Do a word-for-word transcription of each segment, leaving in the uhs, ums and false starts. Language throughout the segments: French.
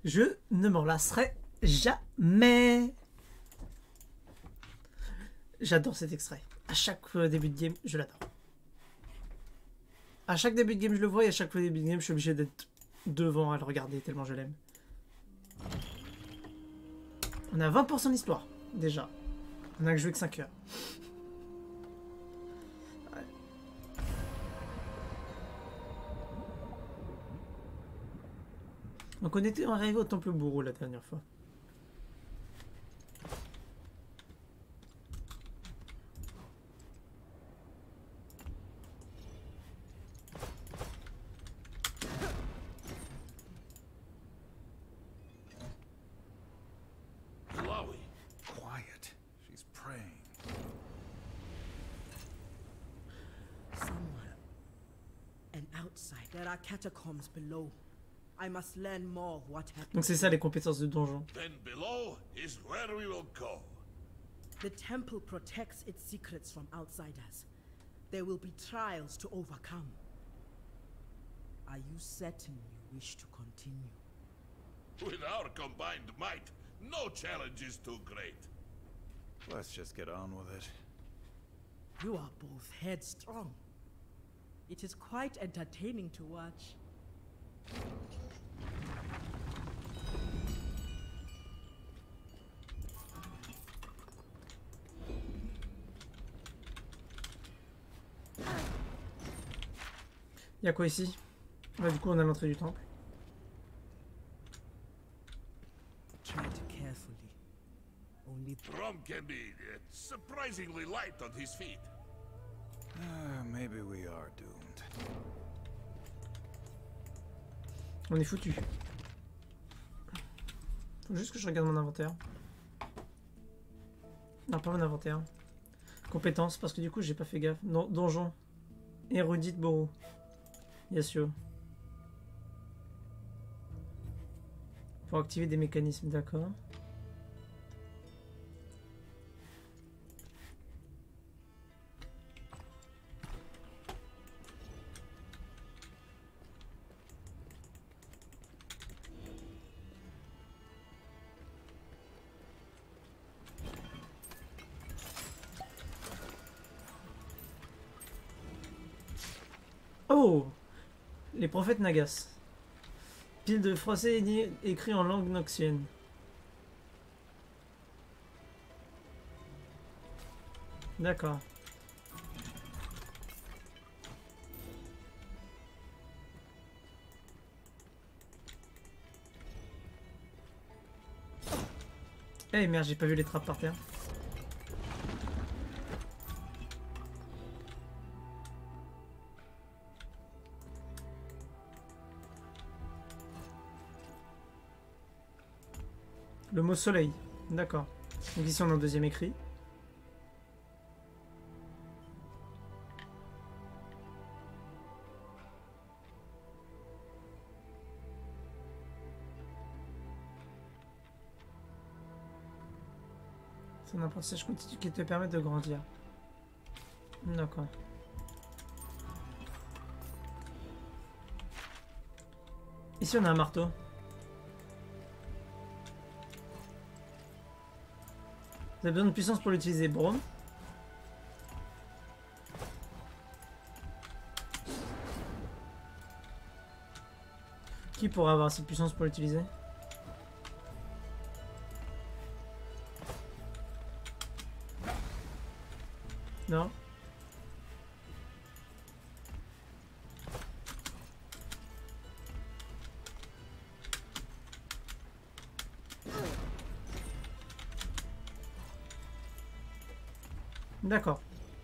Je ne m'en lasserai jamais. J'adore cet extrait. À chaque début de game, je l'adore. À chaque début de game, je le vois et à chaque fois début de game, je suis obligé d'être devant à le regarder tellement je l'aime. On a vingt pour cent d'histoire, déjà. On a que joué que cinq heures. Ouais. Donc on était arrivé au temple bourreau la dernière fois. There are catacombs below. I must learn more what happened. Donc c'est ça les compétences de donjon. Then below is where we will go. The temple protects its secrets from outsiders. There will be trials to overcome. Are you certain you wish to continue? With our combined might, no challenge is too great. Let's just get on with it. You are both headstrong. It is quite entertaining to watch. Il y a quoi ici? Bah, du coup, on a l'entrée du temple. Tread carefully. Only Rom can be uh, surprisingly light on his feet. Uh, maybe we are doomed. On est foutu. Faut juste que je regarde mon inventaire. Non, pas mon inventaire. Compétences, parce que du coup, j'ai pas fait gaffe. Non, donjon. Érudite Bourreau. Yasuo. Pour activer des mécanismes, d'accord. Oh! Les prophètes Nagas. Pile de français écrit en langue noxienne. D'accord. Eh hey, merde, j'ai pas vu les trappes par terre. Le mot soleil, d'accord. Donc ici on a un deuxième écrit. C'est un apprentissage continu qui te permet de grandir. D'accord. Ici on a un marteau. Vous avez besoin de puissance pour l'utiliser, Braum. Qui pourra avoir cette puissance pour l'utiliser? Non. D'accord.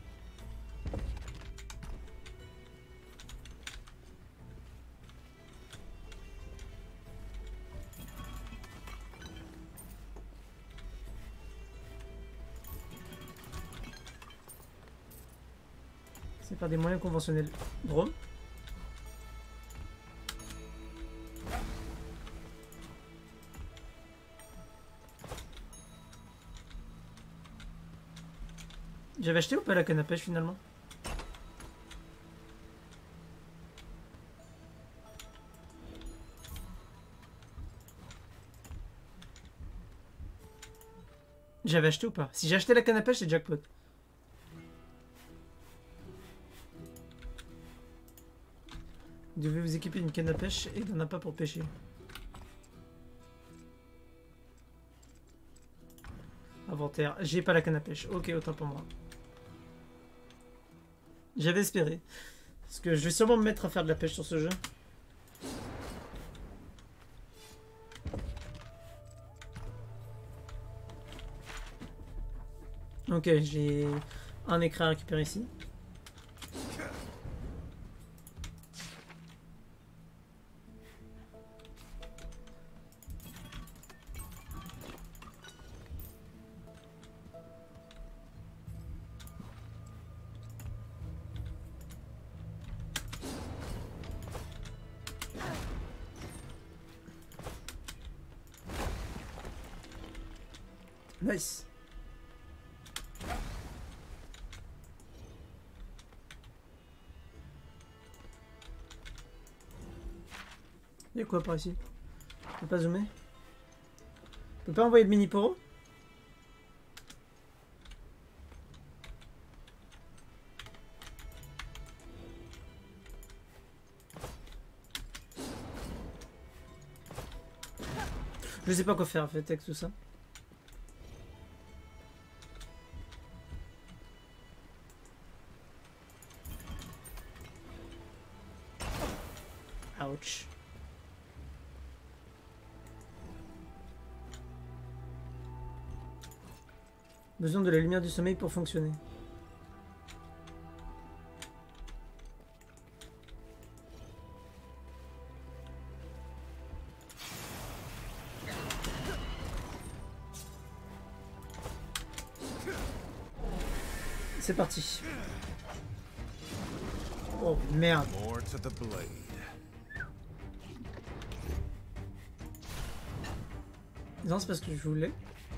C'est par des moyens conventionnels. Drôle. J'avais acheté ou pas la canne à pêche finalement? J'avais acheté ou pas? Si j'ai acheté la canne à pêche, c'est jackpot. Vous devez vous équiper d'une canne à pêche et il n'en a pas pour pêcher. Inventaire. J'ai pas la canne à pêche. Ok, autant pour moi. J'avais espéré. Parce que je vais sûrement me mettre à faire de la pêche sur ce jeu. Ok, j'ai un écran à récupérer ici. Nice. Il y a quoi par ici? Je peux pas zoomer? Je peux pas envoyer de mini poro? Je sais pas quoi faire en fait avec tout ça. Ouch. Besoin de la lumière du sommeil pour fonctionner. C'est parti. Oh merde. More to the blade. Non, c'est parce que je voulais.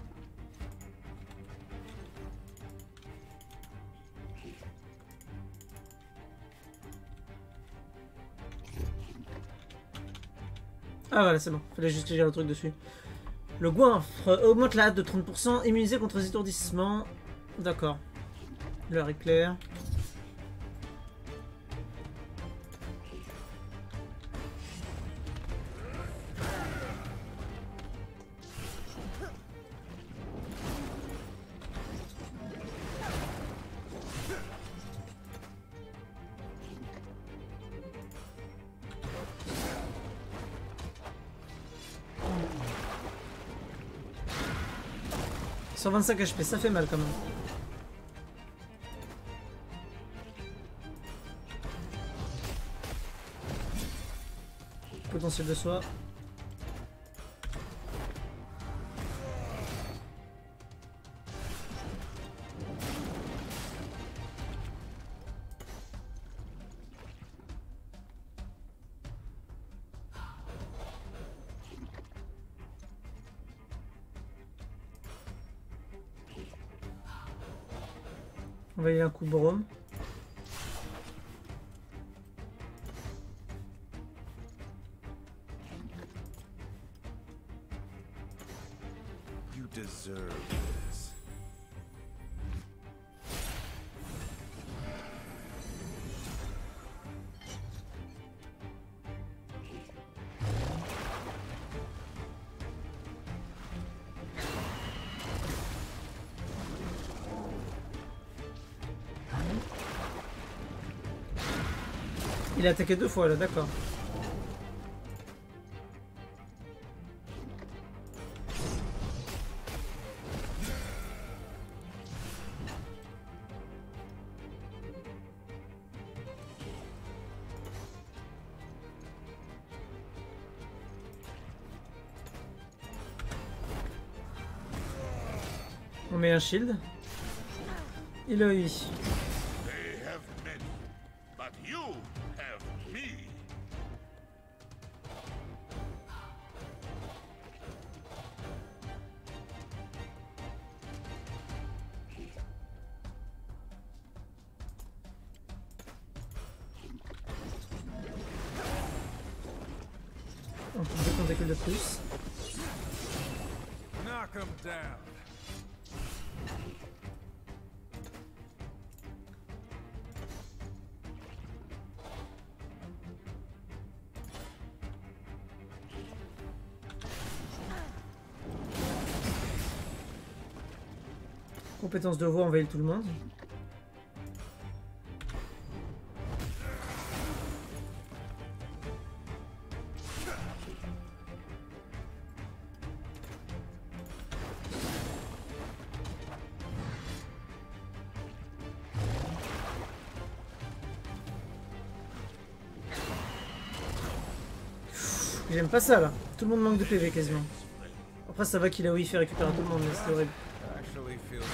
Ah voilà, c'est bon. Fallait juste que j'ai le truc dessus. Le goinfre augmente la hâte de trente pour cent, immunisé contre les étourdissements. D'accord. L'heure est claire. cent vingt-cinq H P, ça fait mal quand même. Potentiel de soi. On va y aller un coup de brome. You deserve this. Il a attaqué deux fois là, d'accord. On met un shield. Il a eu. They have many, but you have me. On peut compter que de plus. Knock him down. Compétence de voix envahit tout le monde. J'aime pas ça là. Tout le monde manque de P V quasiment. Après ça va qu'il a oui fait récupérer tout le monde mais c'est horrible. Actually feels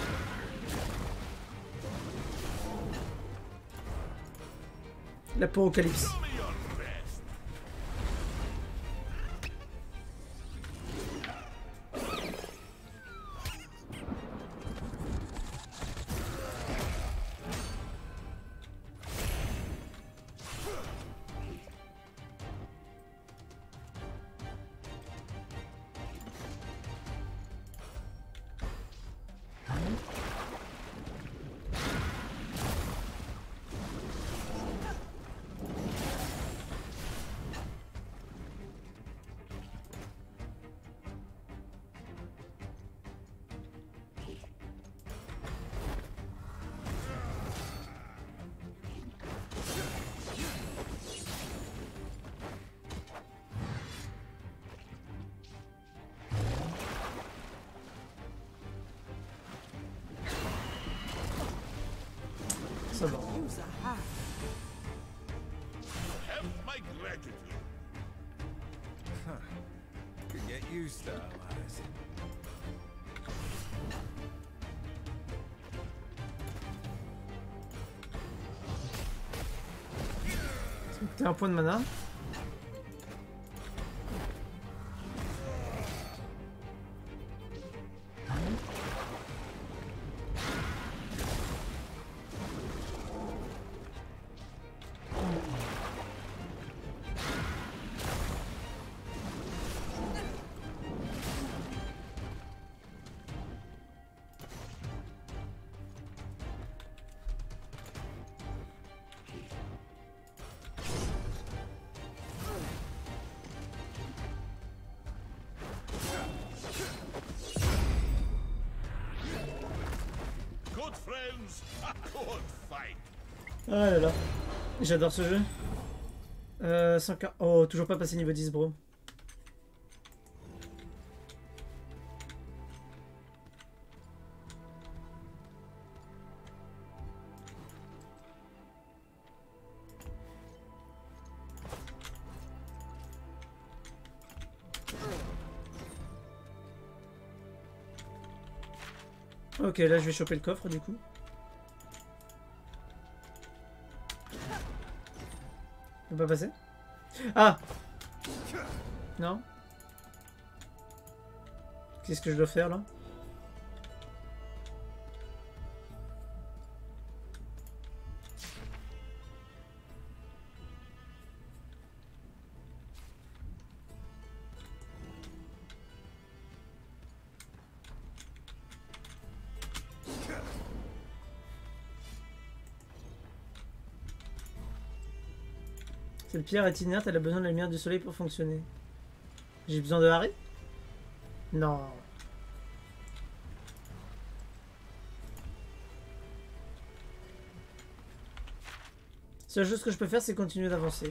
L'apocalypse. Show me your best. Ça va. Use a hand. Have my gratitude. could get used to allies. T'as un point de mana. Good friends, a good fight. Ah là là. J'adore ce jeu. Euh, cent quarante. Oh, toujours pas passé niveau dix, bro. Ok, là je vais choper le coffre du coup. On peut pas passer? Ah! Non? Qu'est-ce que je dois faire là? Cette pierre est inerte, elle a besoin de la lumière du soleil pour fonctionner. J'ai besoin de Harry? Non. La seule chose que je peux faire, c'est continuer d'avancer.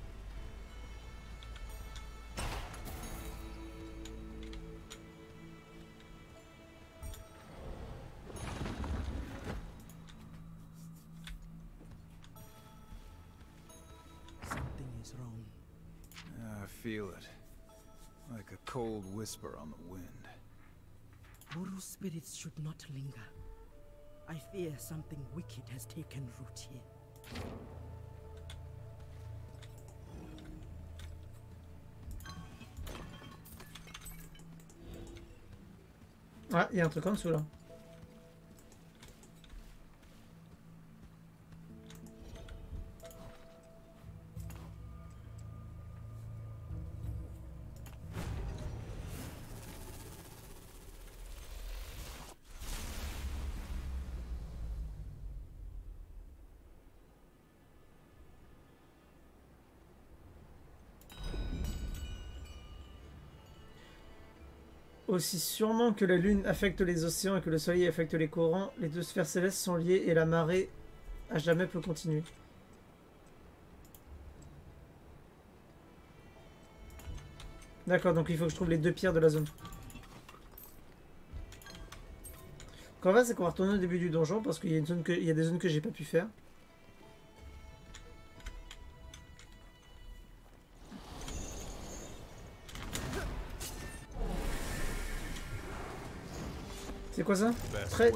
Something is wrong. I feel it. Like a cold whisper on the wind. Boru spirits should not linger. I fear something wicked has taken root here. Ah, il y a un truc en dessous là. Aussi sûrement que la lune affecte les océans et que le soleil affecte les courants, les deux sphères célestes sont liées et la marée à jamais peut continuer. D'accord, donc il faut que je trouve les deux pierres de la zone. Ce qu'on va, c'est qu'on va retourner au début du donjon parce qu'il y a une zone que, il y a des zones que j'ai pas pu faire. C'est quoi ça? Très...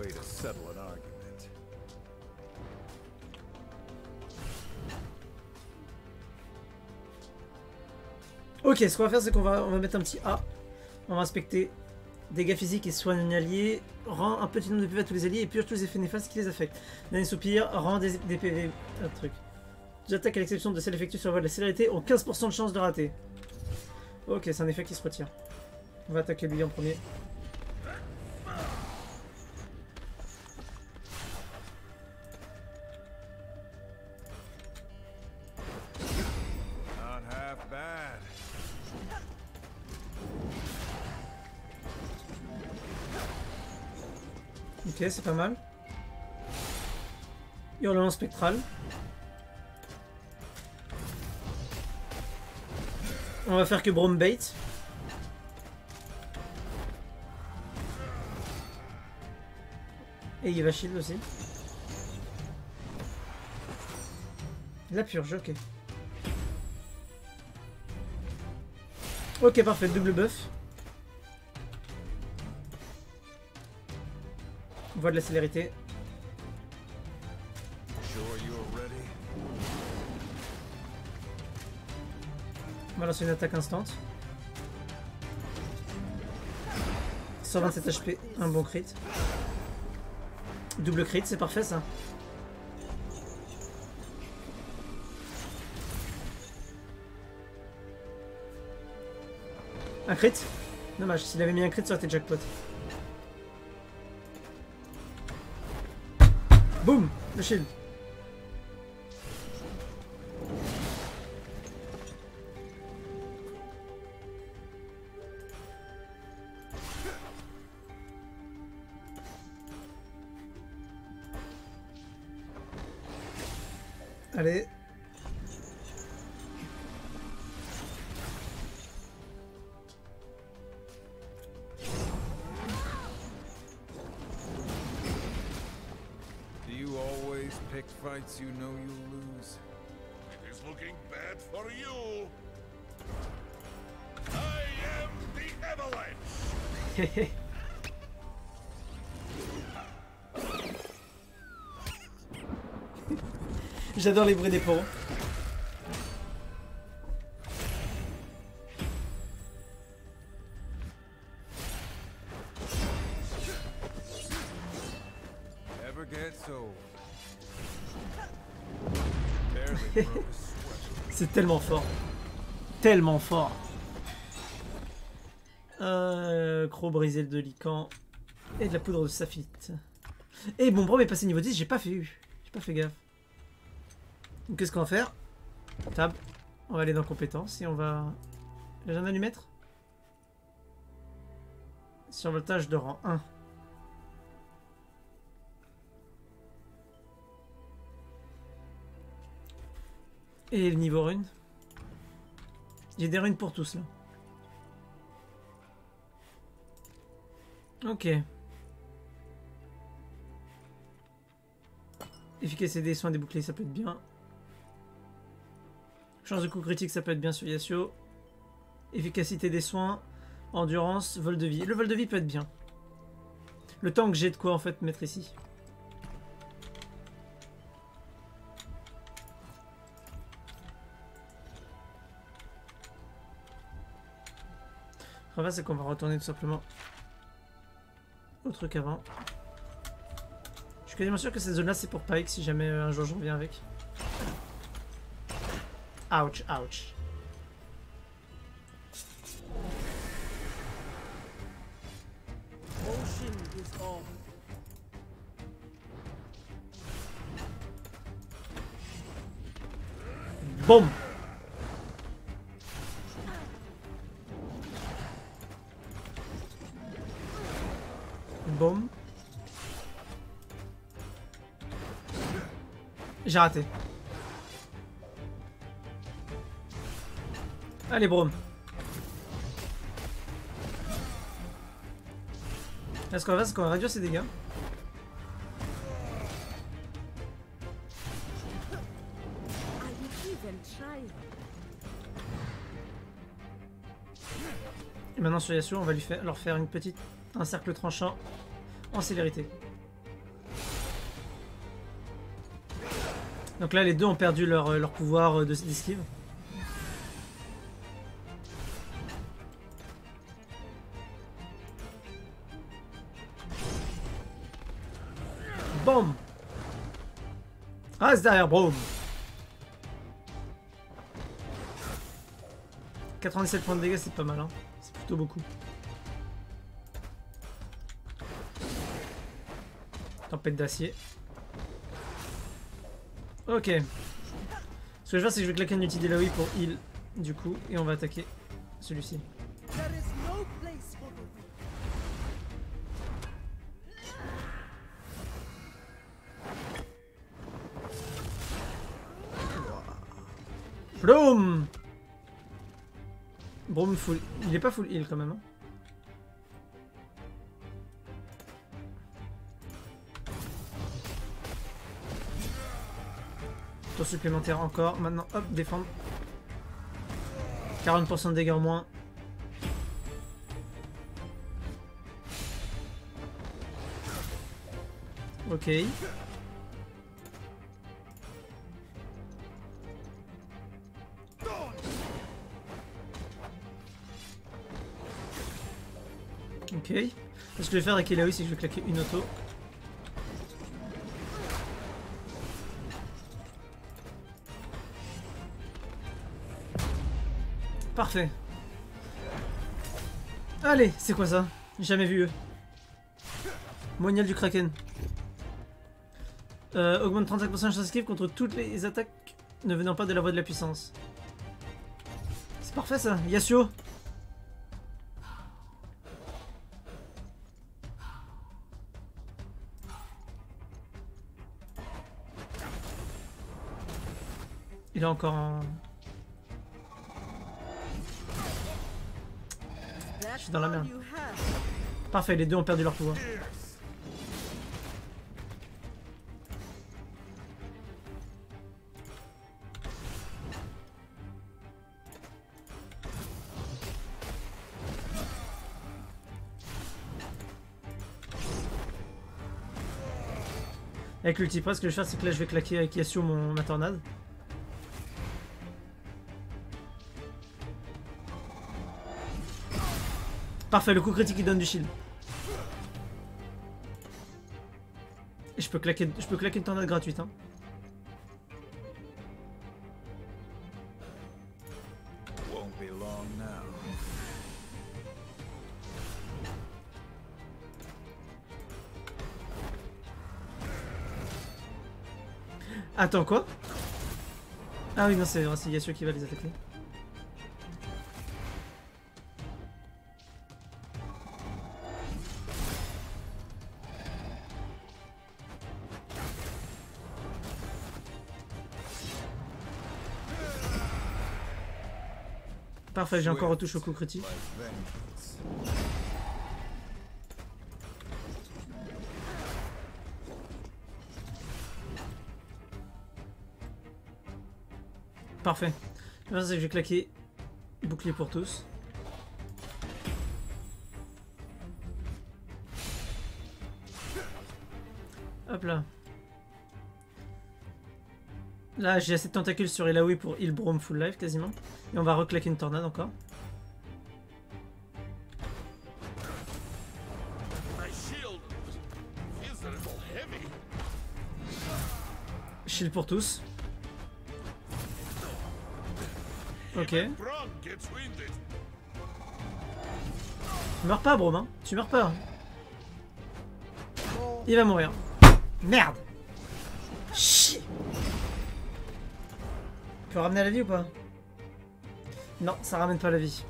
Ok, ce qu'on va faire, c'est qu'on va, on va mettre un petit A. On va inspecter. Dégâts physiques et soigne un allié. Rend un petit nombre de P V à tous les alliés et purge tous les effets néfastes qui les affectent. Dernier soupir, rend des, des P V. Un truc. Les attaques à l'exception de celles effectuées sur la voie de la célérité ont quinze pour cent de chance de rater. Ok, c'est un effet qui se retire. On va attaquer lui en premier. Ok, c'est pas mal. Hurlement spectral. On va faire que Brombait. Et il va shield aussi. La purge, ok. Ok, parfait, double buff. Voie de la célérité. On va lancer une attaque instant. cent vingt-sept H P, un bon crit. Double crit, c'est parfait ça. Un crit? Dommage, s'il avait mis un crit, ça aurait été jackpot. Boum! Le shield. Allez. Fights you know you'll lose. It is looking bad for you. I am the Avalanche. J'adore les bruits des poros. Never get so. C'est tellement fort. Tellement fort. Euh, Croc brisé de lican. Et de la poudre de saphite. Et mon bro est passé niveau dix, j'ai pas fait eu. J'ai pas fait gaffe. Donc qu'est-ce qu'on va faire? Tab. On va aller dans compétences et on va... J'ai un allumètre. Survoltage de rang un. Et le niveau rune. J'ai des runes pour tous là. Ok. Efficacité des soins, des boucliers, ça peut être bien. Chance de coup critique, ça peut être bien sur Yasuo. Efficacité des soins, endurance, vol de vie. Le vol de vie peut être bien. Le temps que j'ai de quoi en fait mettre ici. Ce qu'on va, c'est qu'on va retourner tout simplement au truc avant. Je suis quasiment sûr que cette zone là c'est pour Pyke si jamais euh, un jour je reviens avec. Ouch, ouch. Boum. Boum. J'ai raté. Allez, Braum. Là, ce qu'on va faire, c'est qu'on va réduire ses dégâts. Et maintenant sur Yasuo, on va lui faire, leur faire une petite, un cercle tranchant en célérité. Donc là, les deux ont perdu leur, leur pouvoir d'esquive. Boum. Ah, c'est derrière, boum. quatre-vingt-dix-sept points de dégâts, c'est pas mal, hein. C'est plutôt beaucoup. Tempête d'acier. Ok. Ce que je vais faire, c'est que je vais claquer un ulti d'Elaoi pour heal, du coup, et on va attaquer celui-ci. Bloom. Braum full. Il est pas full heal quand même. Hein. Tour supplémentaire encore. Maintenant, hop, défendre. quarante pour cent de dégâts en moins. Ok. Ok. Ce que je vais faire avec Elaoi, c'est que je vais claquer une auto. Parfait. Allez, c'est quoi ça? Jamais vu eux. Monial du Kraken. Euh, augmente trente-cinq pour cent de chance d'esquive contre toutes les attaques ne venant pas de la voie de la puissance. C'est parfait ça. Yasuo. Il est encore en... Je suis dans la merde. Parfait, les deux ont perdu leur pouvoir. Avec l'ulti press, ce que je vais faire, c'est que là je vais claquer avec Yasuo mon, ma tornade. Parfait, le coup critique il donne du shield. Et je peux claquer, je peux claquer une tornade gratuite. Hein. Attends, quoi? Ah oui, non, c'est Yasuo qui va les attaquer. Parfait, j'ai encore retouché au coup critique. Parfait. Là, c'est que je vais claquer bouclier pour tous. Hop là. Là, j'ai assez de tentacules sur Elaoi pour heal Braum full life quasiment. Et on va reclaquer une tornade encore. Shield pour tous. Ok. Meurs pas, Braum, hein. Tu meurs pas. Hein. Il va mourir. Merde. Chier. Tu peux ramener la vie ou pas? Non, ça ramène pas la vie.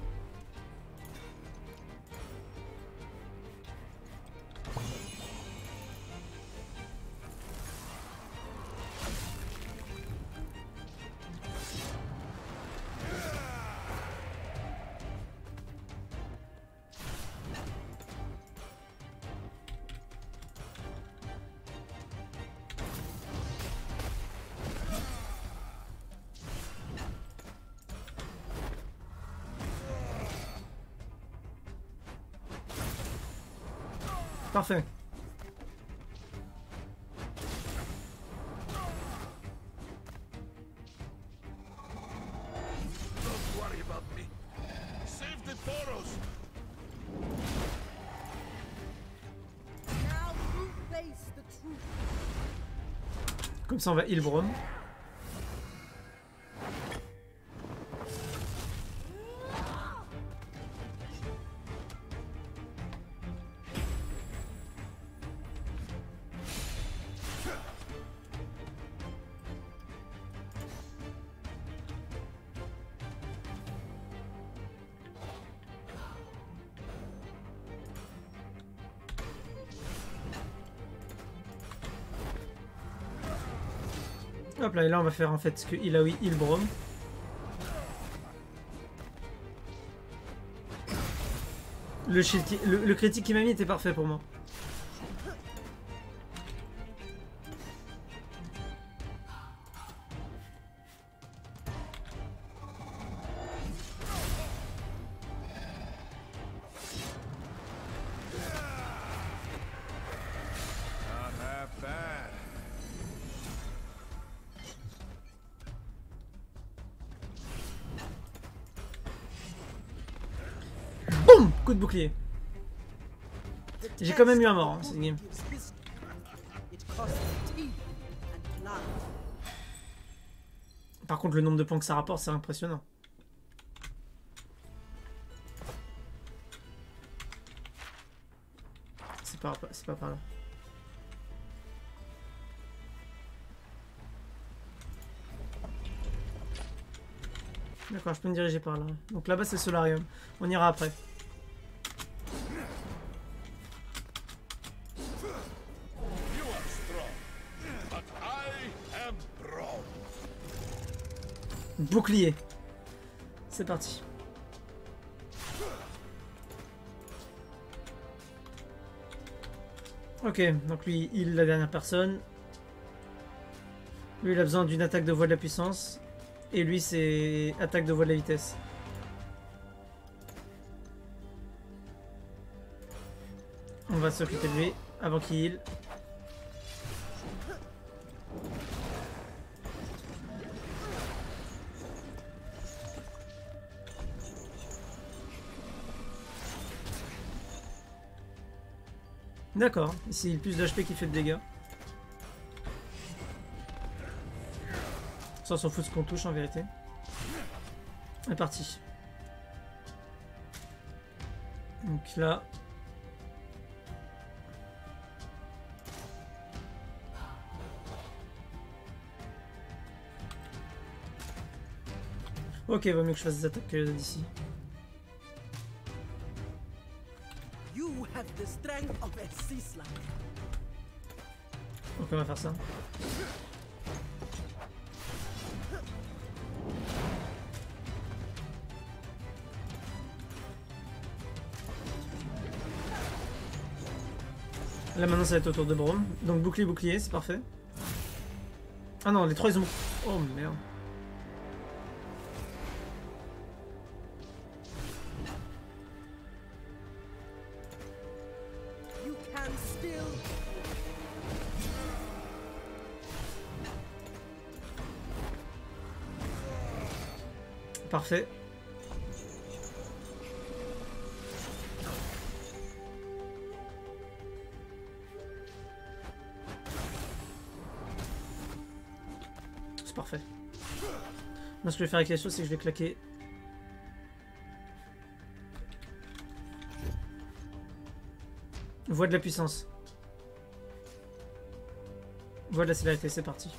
Parfait. Don't worry about me. Save the Toros. Now you face the truth. Comme ça on va heal Braum. Hop là, et là on va faire en fait ce que il a oui, il Braum. Le, shield qui- le, le critique qu'il m'a mis était parfait pour moi. Not half bad. Boum! Coup de bouclier. J'ai quand même eu un mort, hein, cette game. It costs teeth and blood. Par contre, le nombre de points que ça rapporte, c'est impressionnant. C'est pas, c'est pas par là. D'accord, je peux me diriger par là. Donc là-bas, c'est le solarium. On ira après. You are strong, but I am Braum. Bouclier. C'est parti. Ok, donc lui, il la dernière personne. Lui, il a besoin d'une attaque de voie de la puissance. Et lui, c'est attaque de voie de la vitesse. On va s'occuper de lui avant qu'il heal. D'accord, ici il a plus d'H P qui fait de dégâts. Ça, on s'en fout de ce qu'on touche en vérité. C'est parti. Donc là. Ok, va mieux que je fasse des attaques euh, d'ici. You have the strength of a sea slug. Donc on va faire ça. Là maintenant ça va être au tour de Braum. Donc bouclier bouclier, c'est parfait. Ah non, les trois ils ont... Oh merde. You can still. Parfait. C'est parfait. Moi, ce que je vais faire avec les choses, c'est que je vais claquer. Voie de la puissance. Voie de la célérité, c'est parti.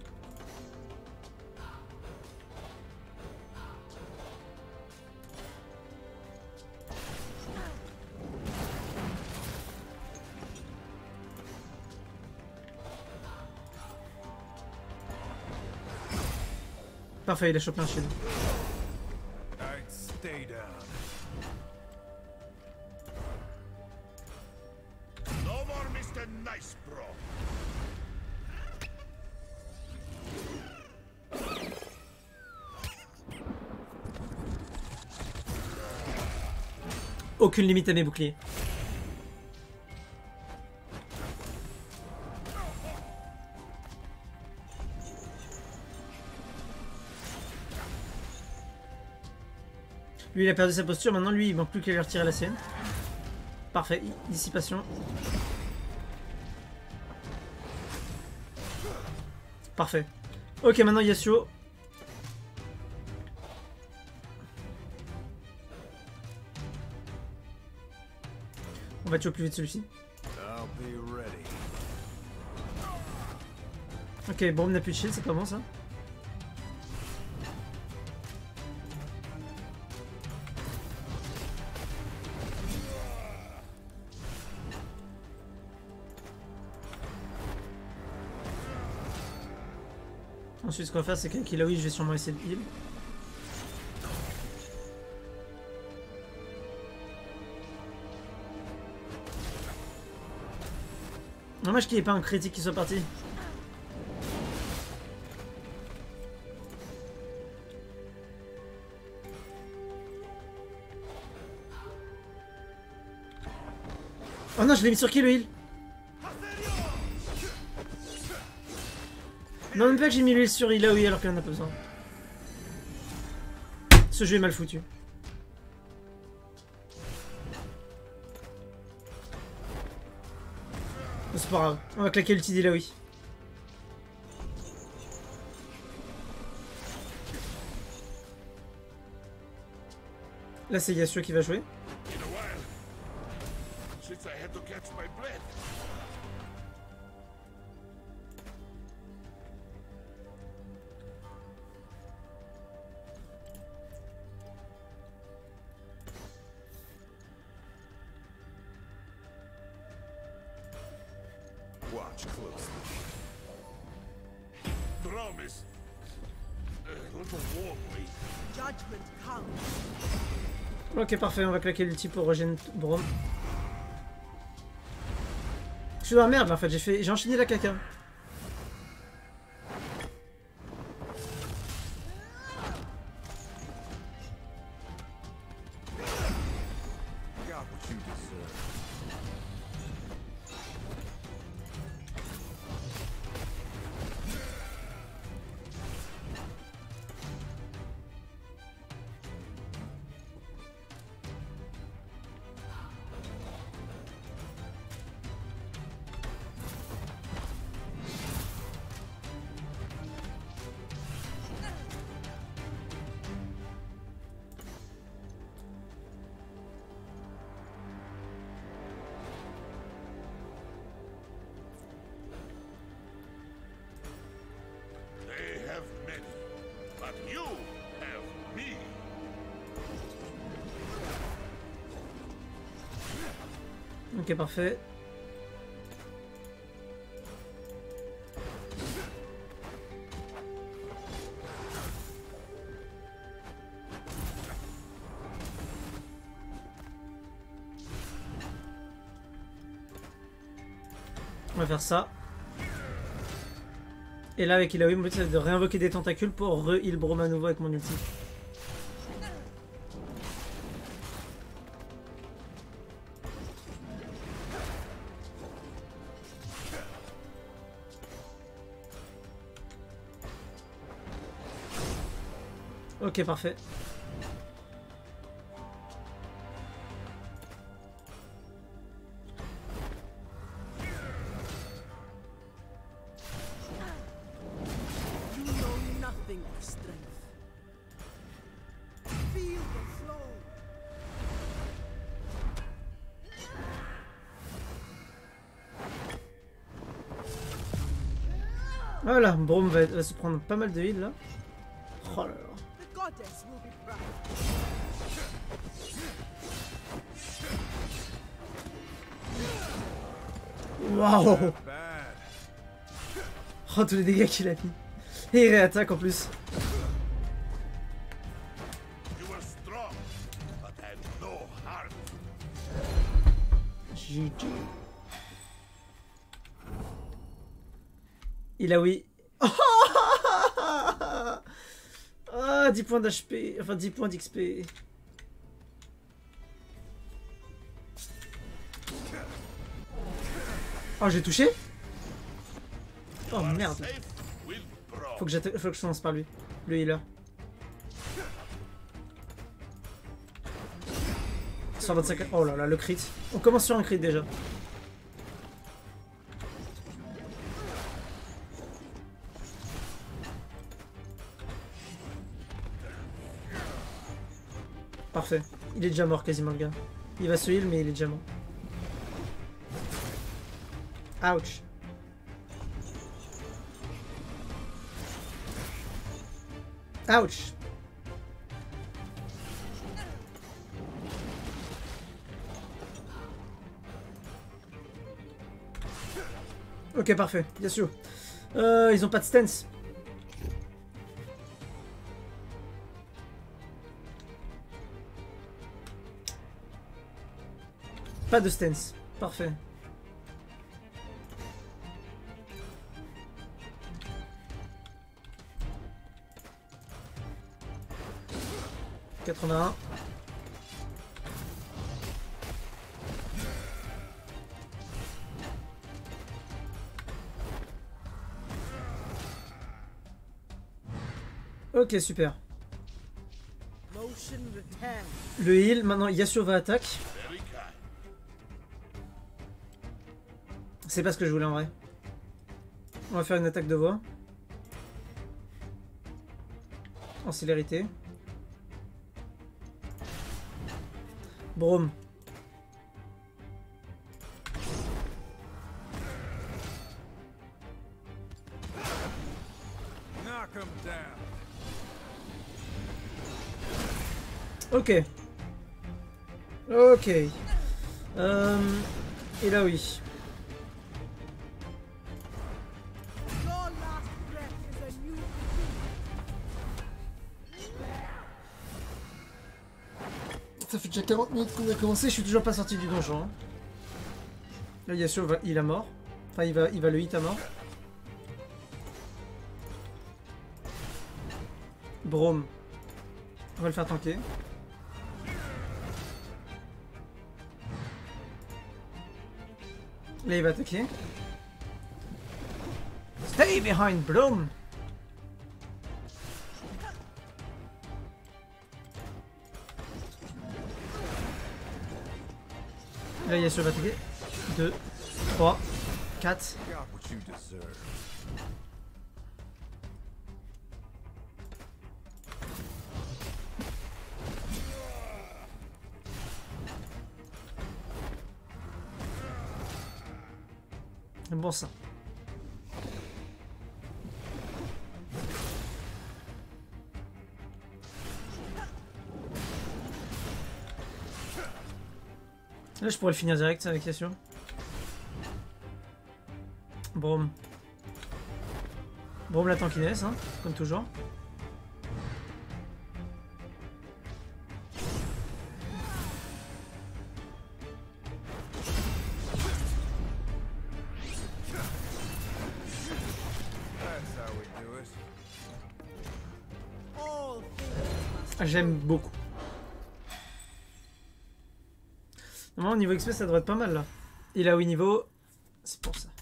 Parfait, il a chopé un shield. I'd stay down. No more Mister Nice Bro. Aucune limite à mes boucliers. Lui il a perdu sa posture, maintenant lui il manque plus qu'à lui retirer la sienne. Parfait, dissipation. Parfait. Ok, maintenant Yasuo. On va tuer au plus vite celui-ci. Ok, Braum n'a plus de shield, c'est pas bon ça. Ensuite, ce qu'on va faire, c'est qu'avec Illaoi, je vais sûrement essayer de heal. Dommage qu'il n'y ait pas un critique qui soit parti. Oh non, je l'ai mis sur qui le heal? Non, même pas que j'ai mis l'huile sur Illaoi alors qu'il en a pas besoin. Ce jeu est mal foutu. C'est pas grave, on va claquer l'ulti d'Illaoi. Là c'est Yasuo qui va jouer. Watch closely. Promise. A little warmly. Judgment comes. Ok, parfait, on va claquer l'ulti pour régénérer Braum. Je suis dans la merde là en fait, j'ai fait... j'ai enchaîné la caca. Ok, parfait. On va faire ça. Et là avec Illaoi, mon but c'est de réinvoquer des tentacules pour re-heal Braum à nouveau avec mon ulti. Ok, parfait. You know nothing of strength. Feel the flow. Voilà, Braum va, va se prendre pas mal de heal là. Oh là là. The goddess will be proud. Waouh! Oh, tous les dégâts qu'il a mis. Et il réattaque en plus. You were strong, but had no heart. G G. Illaoi. Ah, dix points d'H P. Enfin, dix points d'X P. Oh, j'ai touché? Oh merde. Faut que, faut que je commence par lui. Le healer. cent vingt-cinq. Oh là là, le crit. On commence sur un crit déjà. Parfait. Il est déjà mort quasiment le gars. Il va se heal mais il est déjà mort. Ouch. Ouch. Ok, parfait. Bien sûr. Euh, ils ont pas de stance. Pas de stance. Parfait. quatre-vingt-un. Ok, super. Le heal, maintenant Yasuo va attaquer. C'est pas ce que je voulais en vrai. On va faire une attaque de voix. En célérité. Brome. Ok. Ok. Euh, et là oui. Ça fait déjà quarante minutes qu'on a commencé, je suis toujours pas sorti du donjon. Hein. Là Yasuo va, il a mort. Enfin il va, il va le hit à mort. Brome. On va le faire tanker. Là il va attaquer. Stay behind Brome. Là Yasuo va attaquer. deux, trois, quatre. Bon ça. Là je pourrais le finir direct avec Yasuo. Brome. Brome la tankiness, hein, comme toujours. J'aime beaucoup. Normalement, au niveau X P, ça devrait être pas mal là. Et là, au niveau, c'est pour ça.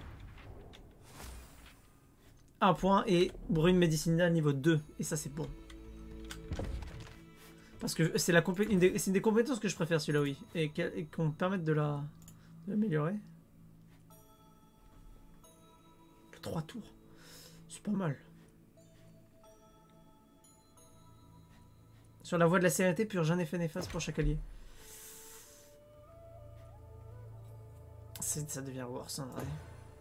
Un point et brume médicinale niveau deux. Et ça, c'est bon. Parce que c'est la compé une, des, une des compétences que je préfère, celui-là, oui. Et qu'on me permette de la de l'améliorer. trois tours. C'est pas mal. Sur la voie de la sérénité, purge un effet néfaste pour chaque allié. Ça devient worse en vrai.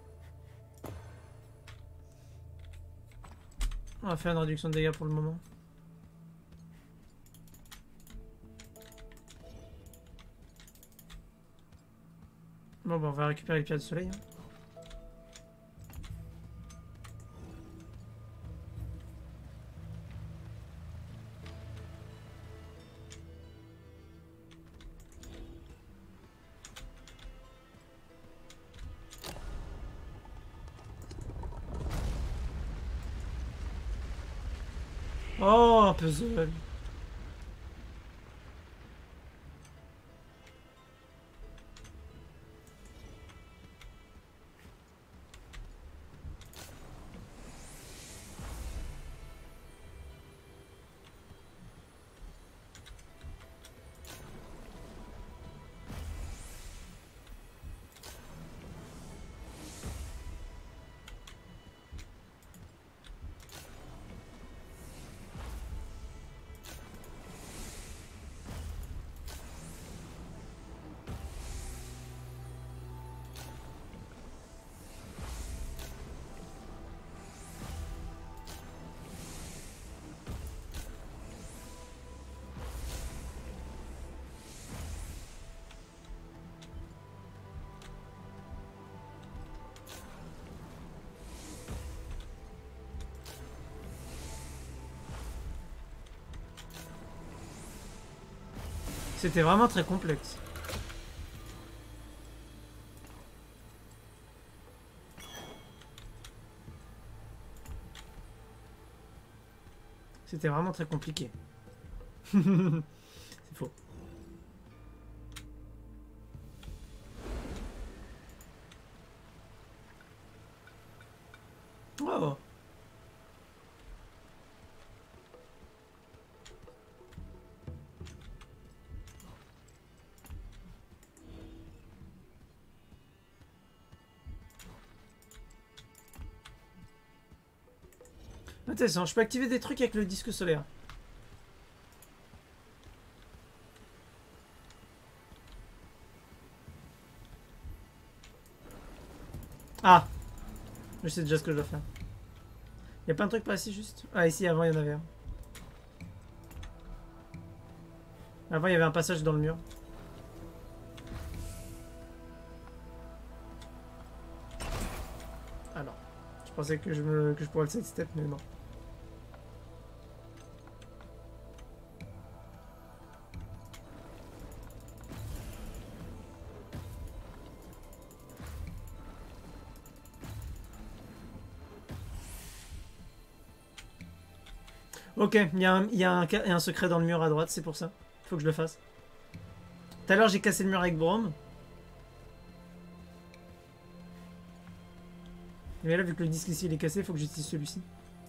On va faire une réduction de dégâts pour le moment. Bon, bah on va récupérer les pierres du soleil. Hein. Oh, un puzzle. C'était vraiment très complexe. C'était vraiment très compliqué. C'est faux. Oh. Intéressant, je peux activer des trucs avec le disque solaire. Ah, je sais déjà ce que je dois faire. Il y a plein de trucs par ici juste. Ah, ici avant il y en avait un. Avant il y avait un passage dans le mur. Ah non. Je pensais que je, me, que je pourrais le sidestep, mais non. Ok, il y, a un, y, a un, y a un secret dans le mur à droite, c'est pour ça. Faut que je le fasse. Tout à l'heure j'ai cassé le mur avec Brome. Mais là vu que le disque ici il est cassé, il faut que j'utilise celui-ci.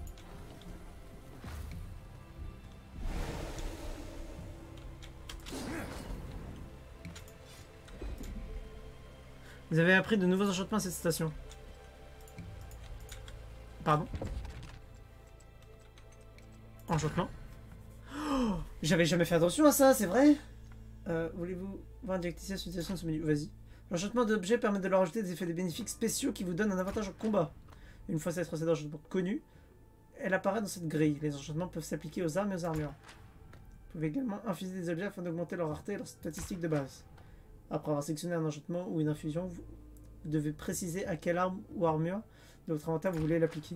Vous avez appris de nouveaux enchantements à cette station. Pardon. Enchantement. Oh, j'avais jamais fait attention à ça, c'est vrai. euh, Voulez-vous voir un diagnostic sur l'utilisation de ce menu? Vas-y. L'enchantement d'objets permet de leur ajouter des effets de bénéfiques spéciaux qui vous donnent un avantage en combat. Une fois cette recette d'enchantement connue, elle apparaît dans cette grille. Les enchantements peuvent s'appliquer aux armes et aux armures. Vous pouvez également infuser des objets afin d'augmenter leur rareté et leurs statistiques de base. Après avoir sélectionné un enchantement ou une infusion, vous devez préciser à quelle arme ou armure de votre inventaire vous voulez l'appliquer.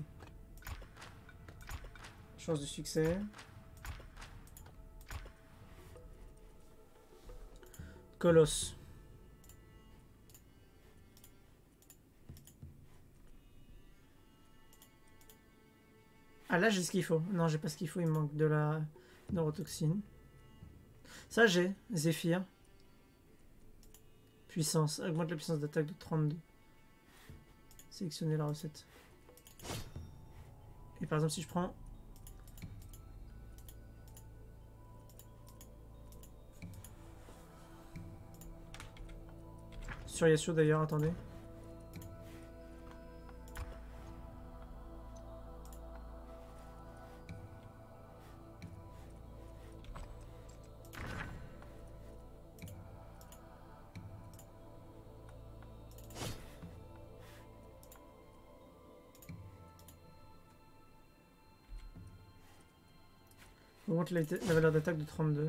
Chance de succès. Colosse. Ah là j'ai ce qu'il faut. Non j'ai pas ce qu'il faut, il me manque de la neurotoxine. Ça j'ai. Zéphyr. Puissance. Augmente la puissance d'attaque de trente-deux. Sélectionner la recette. Et par exemple si je prends... Sur Yasuo d'ailleurs, attendez. Augmente la, la valeur d'attaque de trente-deux.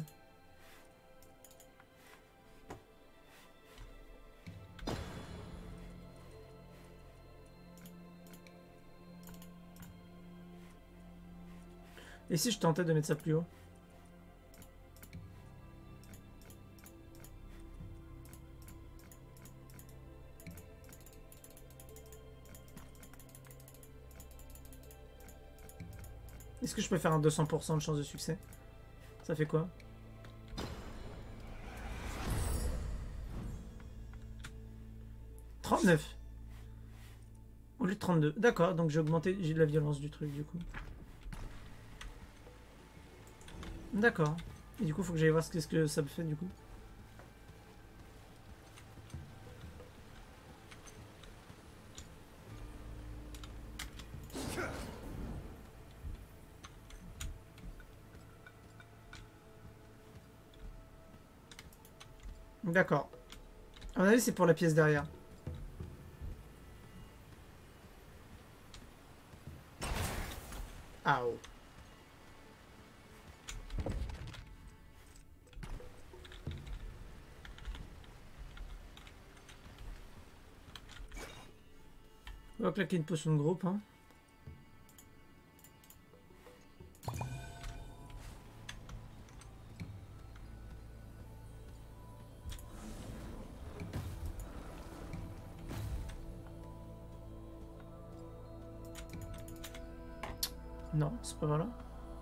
Et si je tentais de mettre ça plus haut? Est-ce que je peux faire un deux cents pour cent de chance de succès? Ça fait quoi? trente-neuf. Au lieu de trente-deux. D'accord, donc j'ai augmenté, j'ai de la violence du truc du coup. D'accord. Et du coup, il faut que j'aille voir ce que, ce que ça me fait du coup. D'accord. À mon avis, c'est pour la pièce derrière. Ah oh. On va claquer une potion de groupe, hein. Non, c'est pas voilà.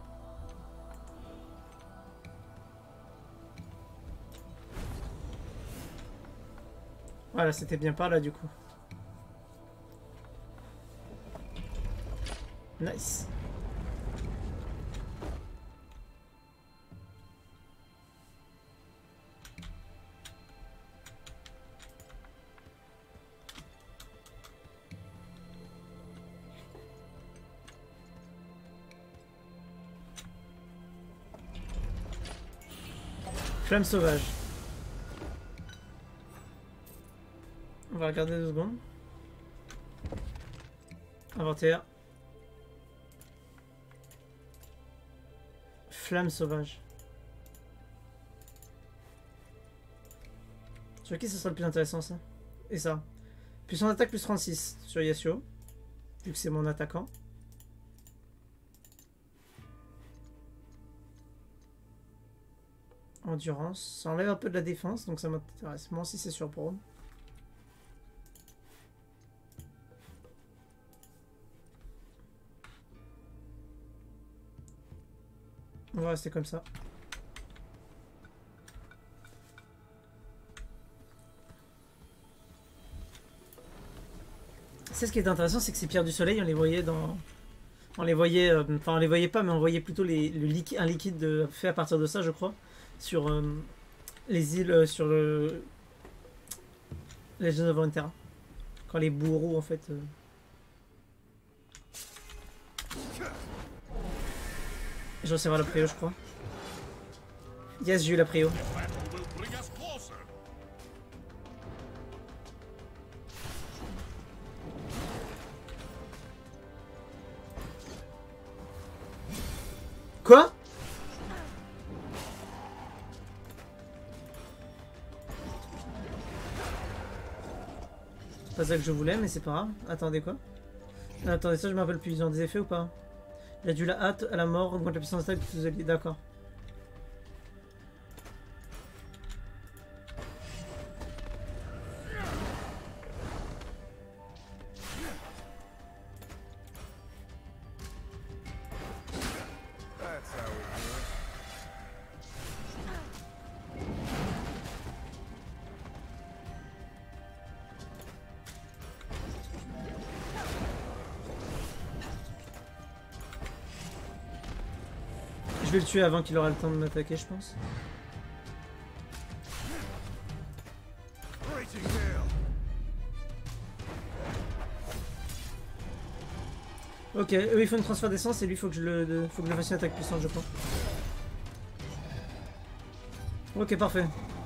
Voilà, c'était bien par là du coup. Nice. Flamme sauvage. On va regarder deux secondes. Inventaire. Flamme sauvage. Sur qui ce sera le plus intéressant ça? Et ça. Puissance d'attaque plus trente-six sur Yasuo. Vu que c'est mon attaquant. Endurance. Ça enlève un peu de la défense, donc ça m'intéresse. Moi aussi c'est sur Braum. On va rester comme ça. C'est ce qui est intéressant, c'est que ces pierres du soleil, on les voyait dans... On les voyait... Euh... Enfin, on les voyait pas, mais on voyait plutôt les... le liqui... un liquide de... fait à partir de ça, je crois. Sur euh... les îles, euh, sur le... Legend of Runeterra. Quand les bourreaux, en fait... Euh... Je vais recevoir la préo, je crois. Yes, j'ai eu la préo. Quoi? Pas ça que je voulais, mais c'est pas grave. Attendez, quoi? Attendez, ça je me rappelle plus. Ils ont des effets ou pas? Il a dû la hâte à la mort, augmente la puissance d'attaque de tous les alliés. D'accord. Je vais le tuer avant qu'il aura le temps de m'attaquer, je pense. Ok, eux ils font une transfert d'essence et lui faut que je le faut que je le fasse une attaque puissante, je crois. Ok, parfait.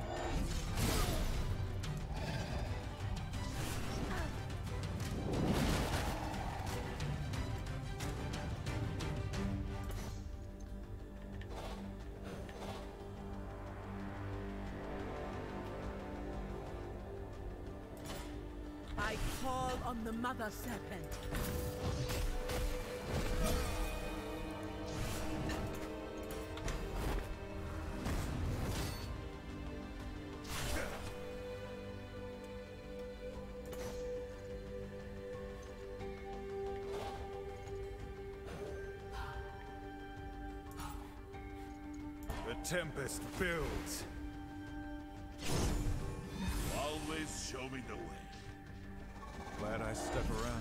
Serpent. The tempest builds. Always show me the way. Glad I stuck around.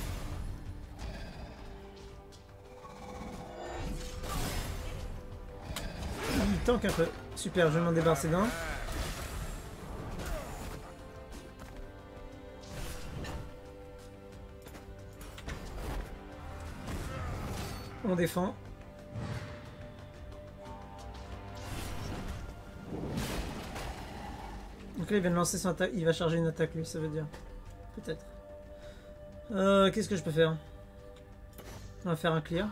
Il tank un peu. Super, je vais m'en débarrasser d'un. On défend. Donc là il vient de lancer son attaque. Il va charger une attaque lui, ça veut dire. Peut-être. Euh, Qu'est-ce que je peux faire? On va faire un clear.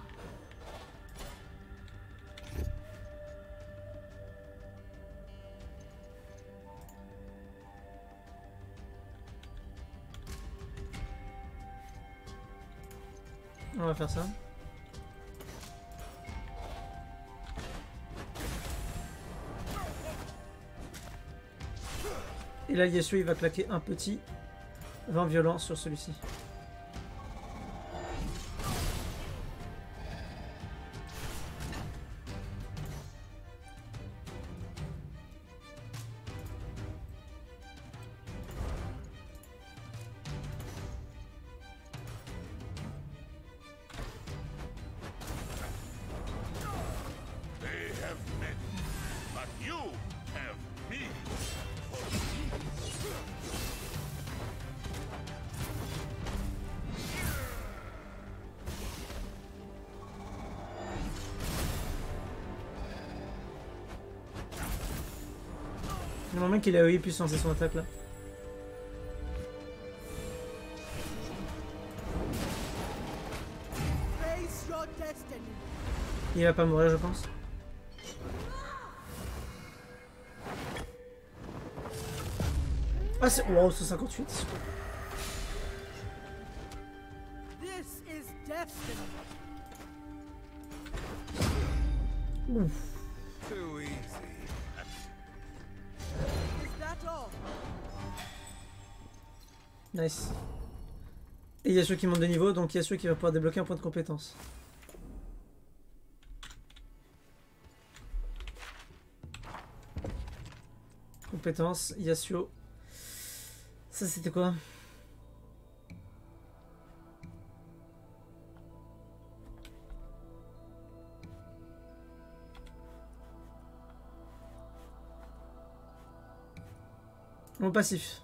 On va faire ça. Et là, Yasuo il va claquer un petit vent violent sur celui-ci. have me. Le moment qu'il a A O E puisse lancer son attaque là. Face your destiny. Il va pas mourir, je pense. Ah, c'est. Wow, cent cinquante-huit. This is destiny. Ouf. Too easy. Is that all? Nice. Et il y a ceux qui montent de niveau, donc il y a ceux qui va pouvoir débloquer un point de compétence. Compétence, Yasuo. Ça c'était quoi? Mon passif.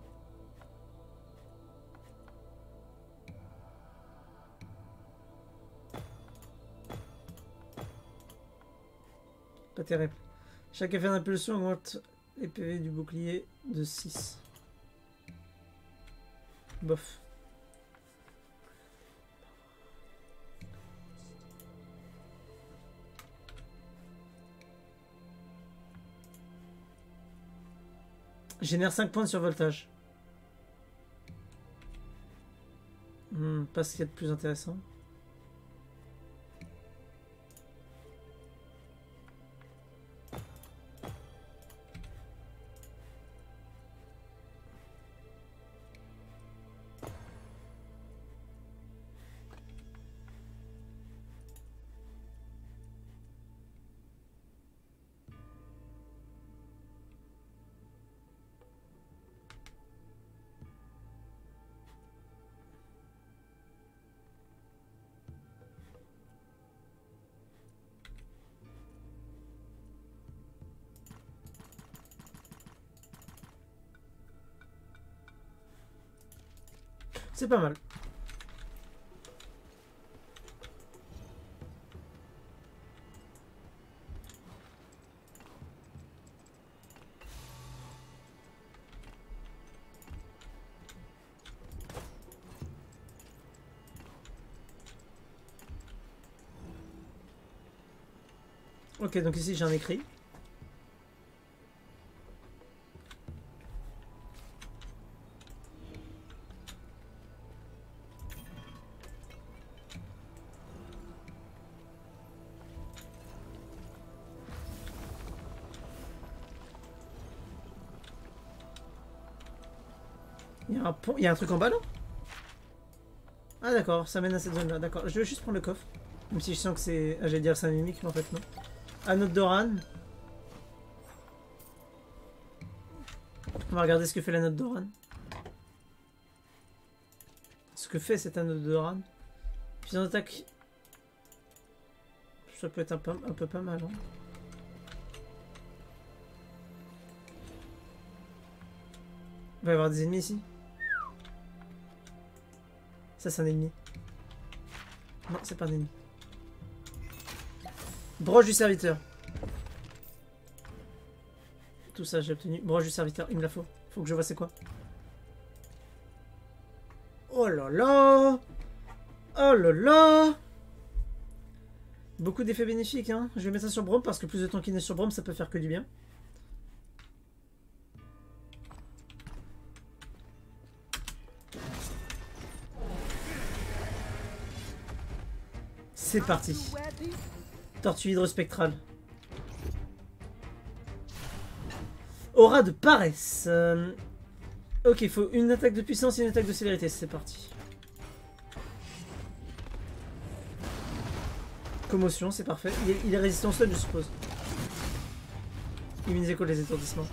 Pas terrible. Chaque effet d'impulsion augmente les P V du bouclier de six. Bof. Génère cinq points de survoltage. Hmm, pas ce qu'il y a de plus intéressant. C'est pas mal. Ok, donc ici j'ai un écrit. Il y a un pont, il y a un truc en bas là? Ah d'accord, ça mène à cette zone là, d'accord. Je vais juste prendre le coffre. Même si je sens que c'est... Ah, j'allais dire c'est un mimique, mais en fait non. Anneau de Doran. On va regarder ce que fait l'anneau de Doran. Ce que fait cet anneau de Doran. Puissance d'attaque. Ça peut être un peu, un peu pas mal. Hein. Il va y avoir des ennemis ici. Ça c'est un ennemi. Non, c'est pas un ennemi. Broche du serviteur. Tout ça j'ai obtenu. Broche du serviteur, il me la faut. Faut que je vois c'est quoi. Oh là là. Oh là là. Beaucoup d'effets bénéfiques hein. Je vais mettre ça sur Braum parce que plus de temps qu'il est sur Braum ça peut faire que du bien. C'est parti. Tortue hydrospectrale. Aura de paresse. Euh... Ok, il faut une attaque de puissance et une attaque de célérité. C'est parti. Commotion, c'est parfait. Il est, il est résistant au sol, je suppose. Immunisé contre les étourdissements.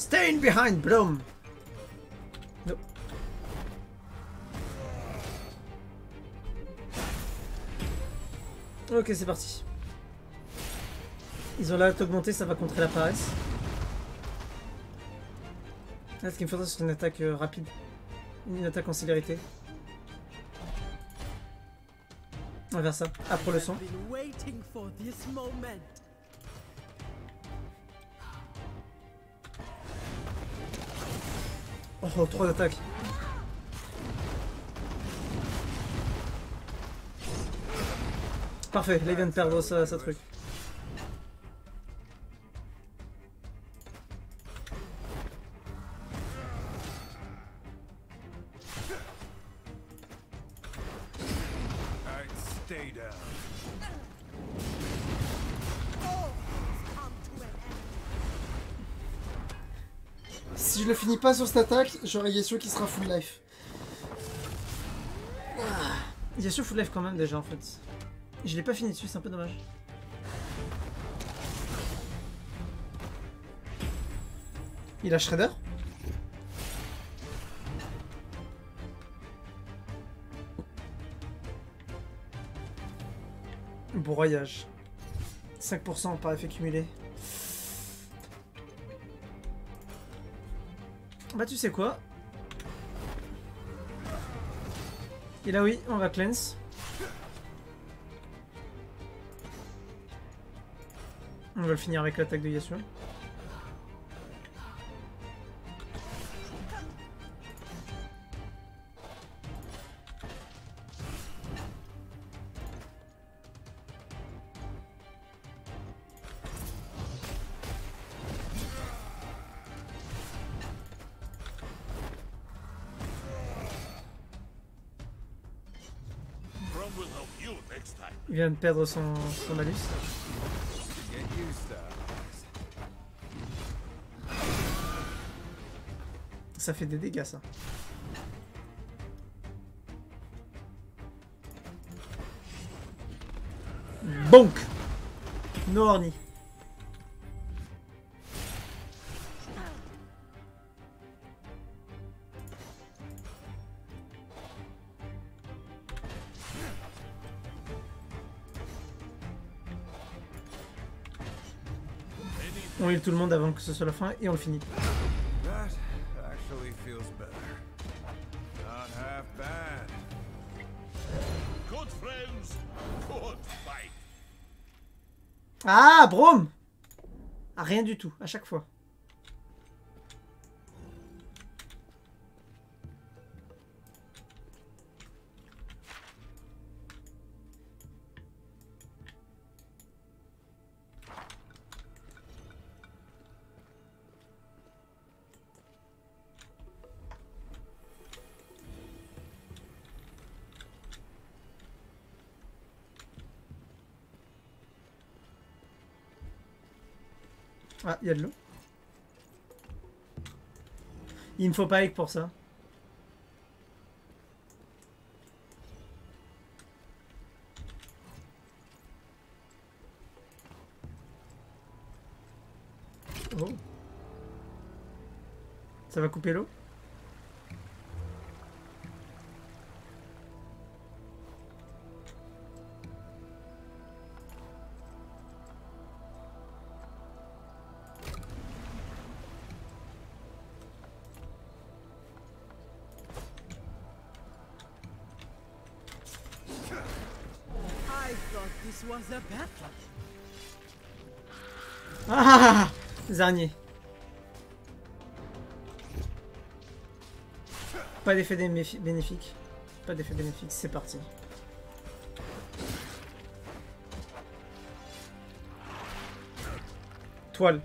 Staying behind, Blom. No. Ok, c'est parti. Ils ont l'air augmenté, ça va contrer la paresse. Là, ce qu'il me faudrait, c'est une attaque euh, rapide. Une attaque en célérité. On va faire ça. Après le son. Oh, trois d'attaque. Parfait, là il vient de perdre sa, sa truc. Si je le finis pas sur cette attaque, j'aurai Yasuo qui sera full life. Ah. Yasuo full life quand même déjà en fait. Je l'ai pas fini dessus, c'est un peu dommage. Il a Shredder. Broyage. cinq pour cent par effet cumulé. Bah tu sais quoi? Et là oui, on va cleanse. On va le finir avec l'attaque de Yasuo. Il vient de perdre son, son malus. Ça fait des dégâts ça. Bonk. No orni. On heal tout le monde avant que ce soit la fin et on le finit. Ah, Braum! Ah, rien du tout, à chaque fois. Ah, il y a de l'eau. Il me faut pas egg pour ça. Oh. Ça va couper l'eau? Ah, Zarnier. Pas d'effet bénéfique. Pas d'effet bénéfique, c'est parti. Toile.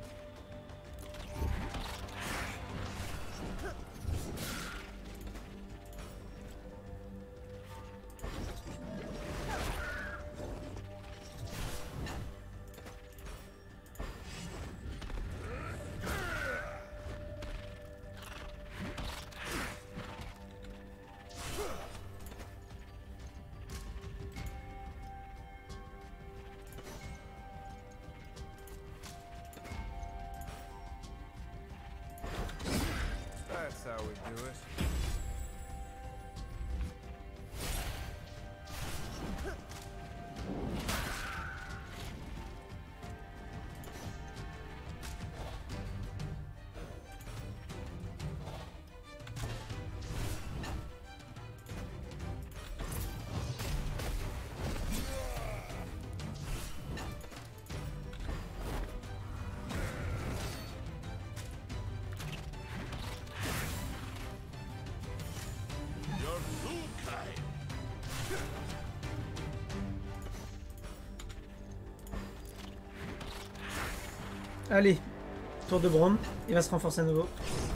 Allez, tour de Braum, il va se renforcer à nouveau.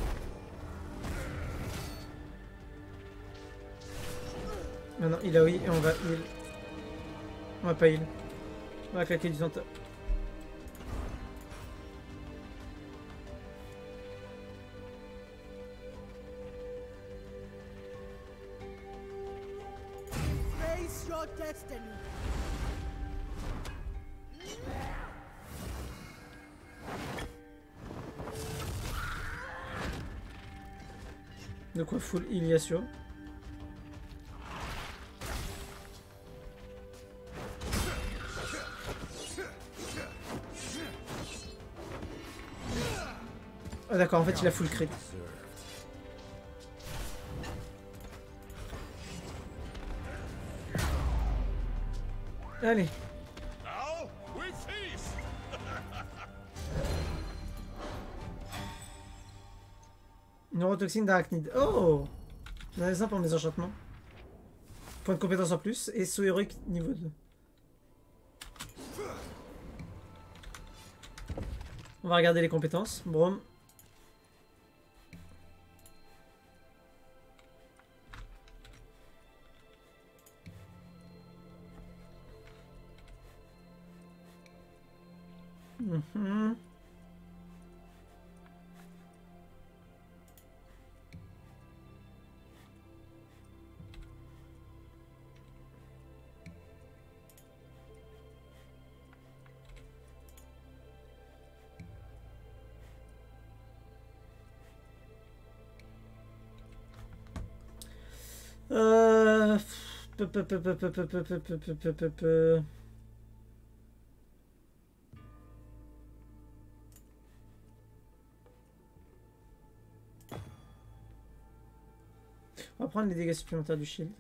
Maintenant il a oui et on va heal. On va pas heal. On va claquer du temps. Face your destiny. De quoi full heal Yasuo. Ah d'accord, en fait il a full crit. Allez. Now we feast. Neurotoxine d'arachnide. Oh, on a ça pour mes enchantements. Point de compétence en plus et saut héroïque niveau deux. On va regarder les compétences. Braum. Mm-hmm. Euh... peu, peu, peu, peu, peu, peu, peu, peu, peu, peu, peu, peu, peu. On va prendre les dégâts supplémentaires du shield.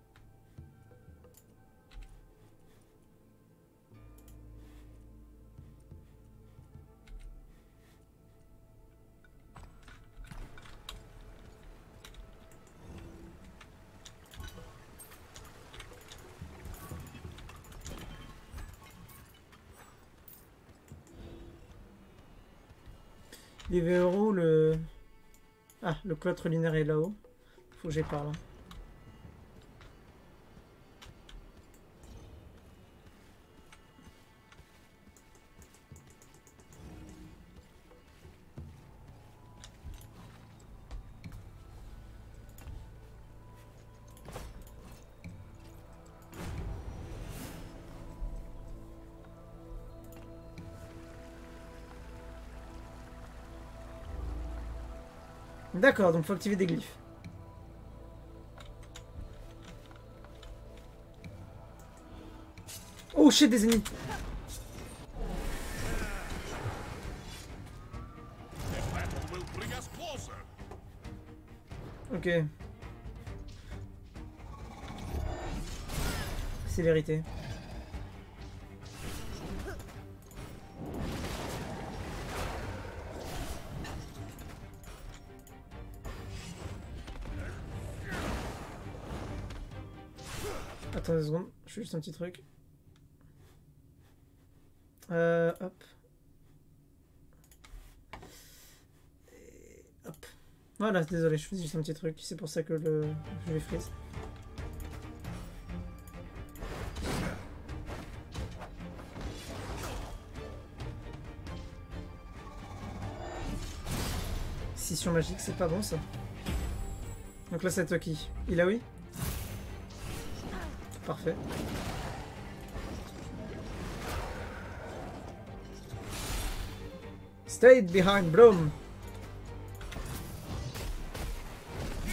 Les verrous, le... Ah, le cloître lunaire est là-haut. Faut que j'y parle. D'accord, donc faut activer des glyphes. Oh shit, des ennemis. Ok. Célérité. Attends deux secondes, je fais juste un petit truc. Euh, hop. Et hop. Voilà, désolé, je fais juste un petit truc. C'est pour ça que le... je vais freeze. Scission magique, c'est pas bon ça. Donc là, c'est Toki. Il a oui? Parfait. Stayed behind Braum.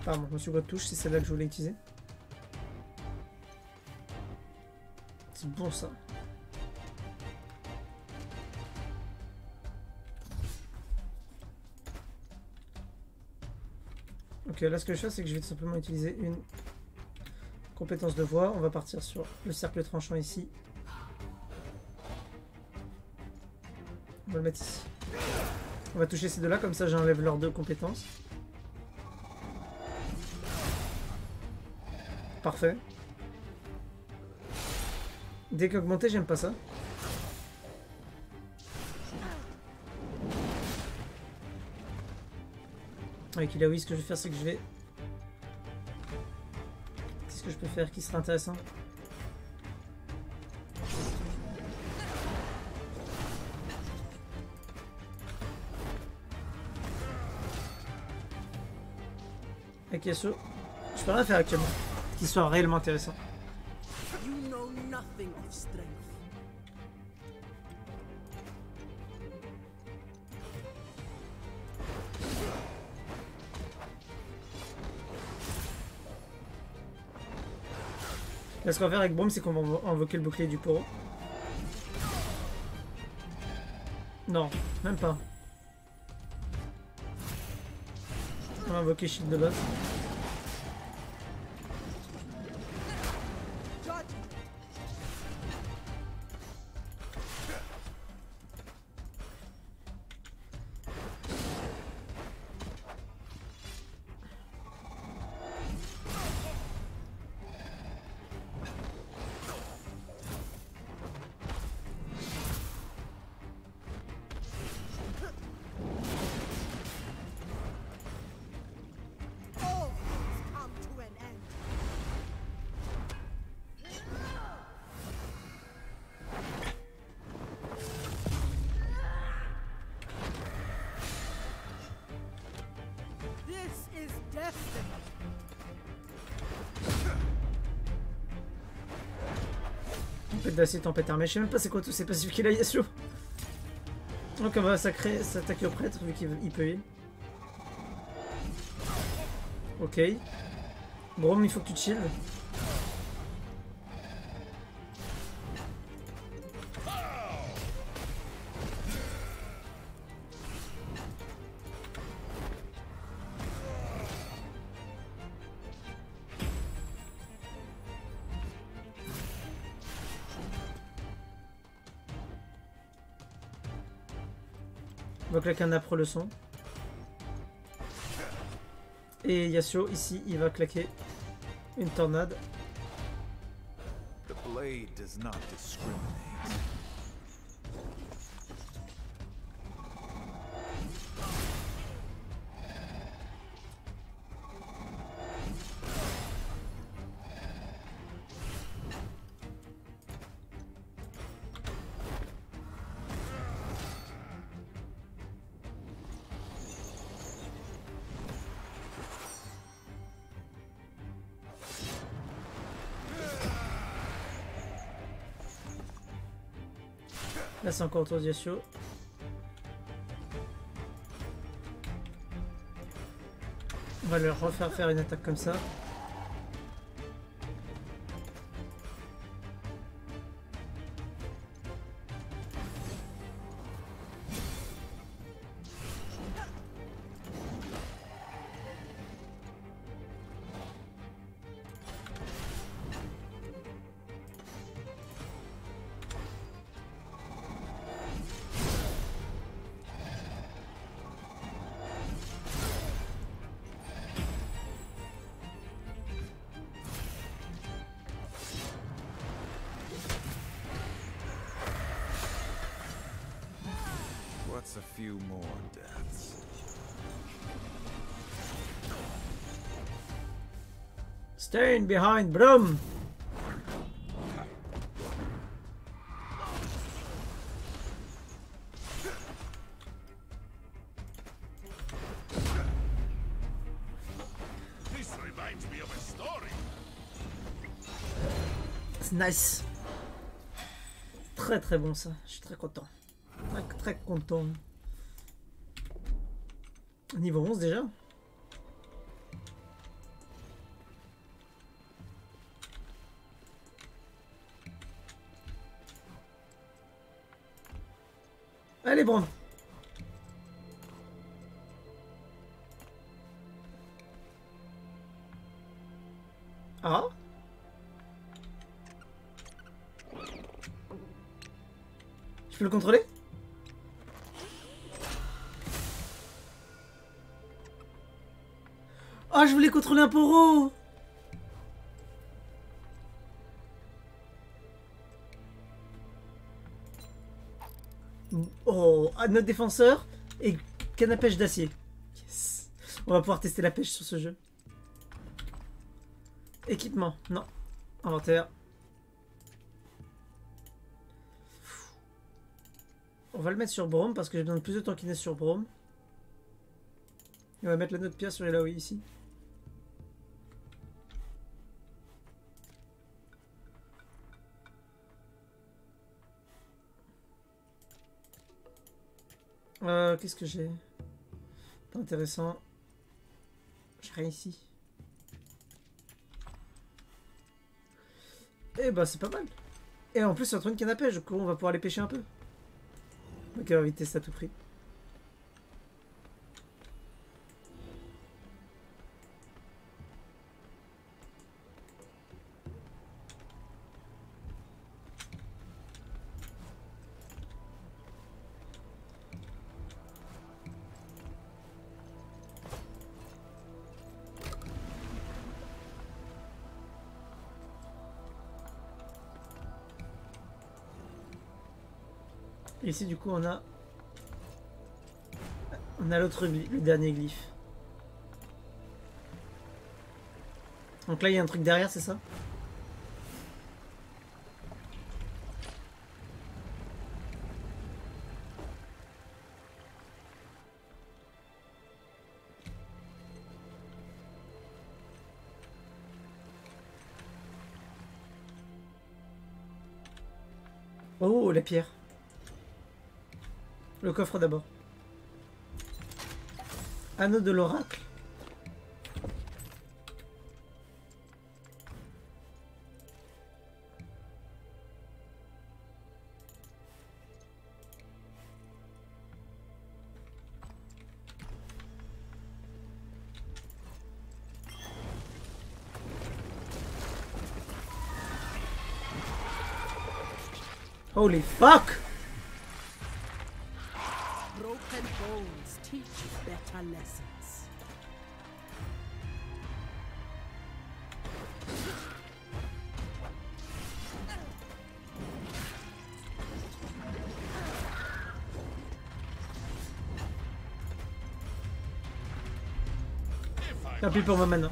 Pardon, je me suis quoi de touche, c'est celle-là que je voulais utiliser. C'est bon ça. Ok, là ce que je fais, c'est que je vais tout simplement utiliser une compétence de voix. On va partir sur le cercle tranchant ici. On va le mettre ici. On va toucher ces deux-là, comme ça j'enlève leurs deux compétences. Parfait. Dès qu'augmenté, j'aime pas ça. Avec Ilaoi, ce que je vais faire, c'est que je vais... Qu'est-ce que je peux faire qui serait intéressant? Avec Yasuo, je peux rien faire actuellement qui soit réellement intéressant. You know nothing of strength. Là, ce qu'on va faire avec Braum, c'est qu'on va invoquer le bouclier du Poro. Non, même pas. On va invoquer Shield de base. Tempête d'acier, tempête armée. Je sais même pas c'est quoi tous ces passifs qu'il a Yasuo. Donc on va s'attaquer au prêtre vu qu'il peut heal. Ok. Braum, il faut que tu te shield. On va claquer un appro le son. Et Yasuo ici il va claquer une tornade. The blade does not discriminate. Là c'est encore autour de Yasuo. On va leur refaire faire une attaque comme ça. What's a few more deaths? Staying behind Braum. This reminds me of a story. C'est nice. Très très bon ça. Je suis très content. Très, très content. Niveau onze déjà. Ah. Je peux le contrôler? Ah, je voulais contrôler un poro. Oh, à notre défenseur et canne à pêche d'acier. Yes. On va pouvoir tester la pêche sur ce jeu. Équipement, non. Inventaire. On va le mettre sur Brome parce que j'ai besoin de plus de tankiness sur Brome. Et on va mettre la note pierre sur Elaoi ici. Euh, qu'est-ce que j'ai? Pas intéressant. J'ai rien ici. Eh bah c'est pas mal. Et en plus c'est en train de canne à pêche, du coup on va pouvoir les pêcher un peu. Ok, on va vite tester à tout prix. Et ici du coup on a on a l'autre le dernier glyphe. Donc là il y a un truc derrière, c'est ça? Oh la pierre. Le coffre d'abord. Anneau de l'oracle. Holy fuck! Broken bones teach better lessons. Tant pis pour moi maintenant.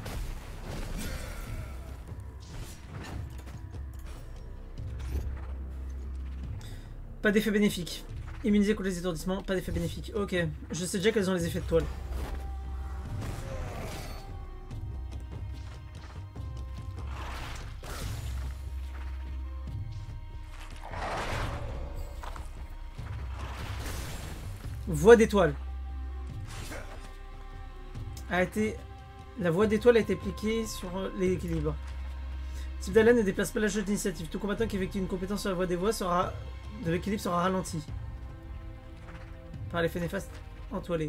Pas d'effet bénéfique. Immunisé contre les étourdissements, pas d'effet bénéfique. Ok, je sais déjà quels ont les effets de toile. Voie d'étoile. A été... La voie d'étoile a été appliquée sur l'équilibre. Type d'Alan ne déplace pas la jauge d'initiative. Tout combattant qui effectue une compétence sur la voie des voies sera... de l'équilibre sera ralenti par l'effet néfaste entoilé.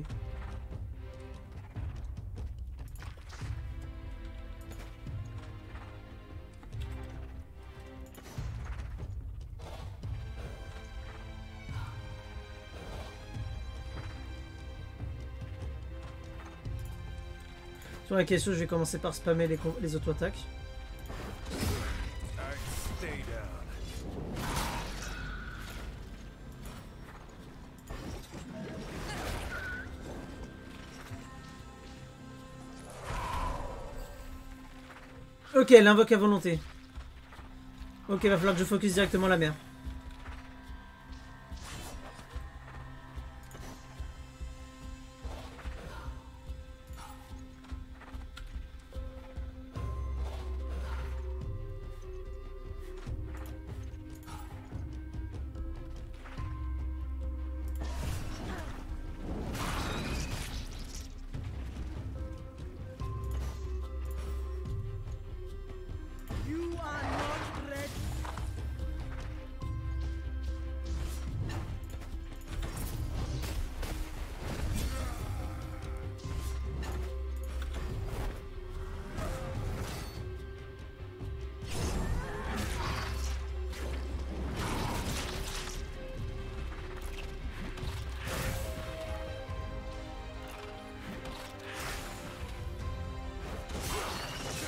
Sur la question, je vais commencer par spammer les, les auto-attaques. Ok, elle invoque à volonté. Ok, va falloir que je focus directement la mer.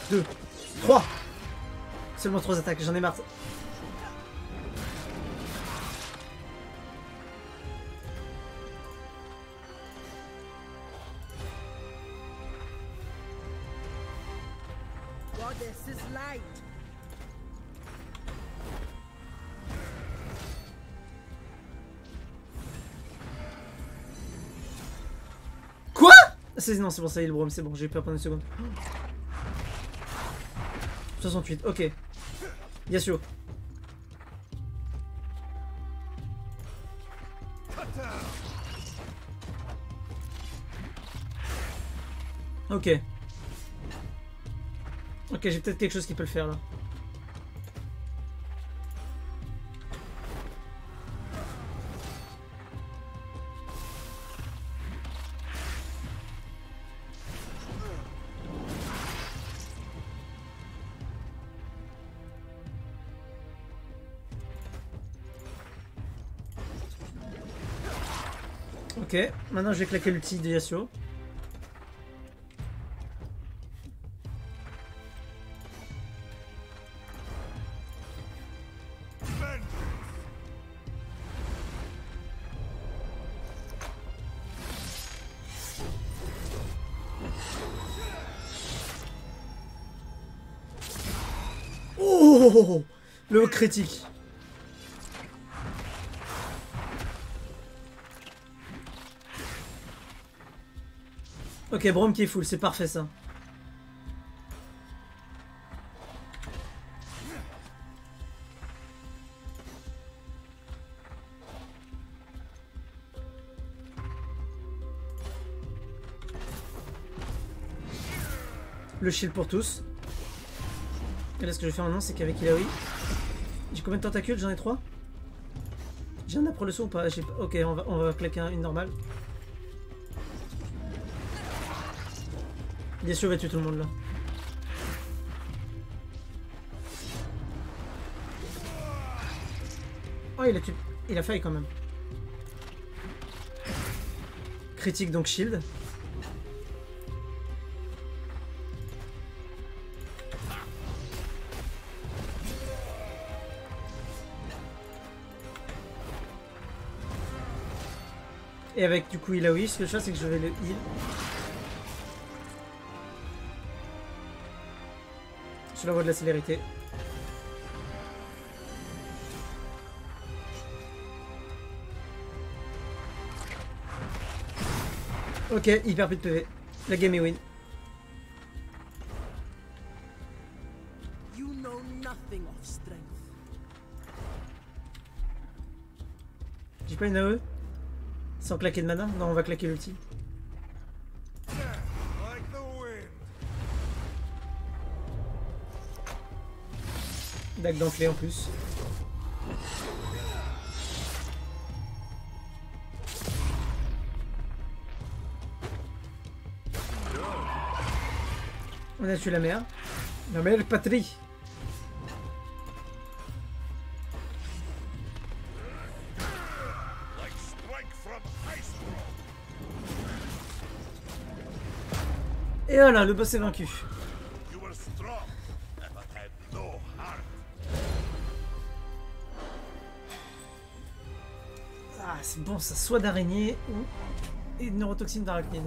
deux, trois. Seulement trois attaques, j'en ai marre. Goddess is light. Quoi? C'est non, c'est bon, ça y est, le Braum, c'est bon, j'ai peur pendant une seconde. soixante-huit, ok. Yasuo. Ok. Ok, j'ai peut-être quelque chose qui peut le faire là. Ok, maintenant je vais claquer l'ulti de Yasuo. Oh, le critique. Ok, Braum qui est full, c'est parfait ça. Le shield pour tous. Et là, ce que je vais faire maintenant, c'est qu'avec Illaoi, j'ai combien de tentacules? J'en ai trois. J'ai un après le saut ou pas? Ok, on va, on va claquer un, une normale. Bien sûr, on va tuer tout le monde là. Oh, il a tué. Il a failli quand même. Critique donc shield. Et avec du coup Illaoi, ce que je fais c'est que je vais le heal. Sur la voie de la célérité. Ok, il perd plus de P V. La game est win. You know nothing of strength. J'ai pas une A E? Sans claquer de mana? Non, on va claquer l'ulti. Like the wind. Dague d'enflé en plus. On a tué la mère. La mère patrie. Like strike from ice. Et voilà, le boss est vaincu. You were strong, but had no heart. Ah, c'est bon, ça soit d'araignée ou et de neurotoxine d'arachnide.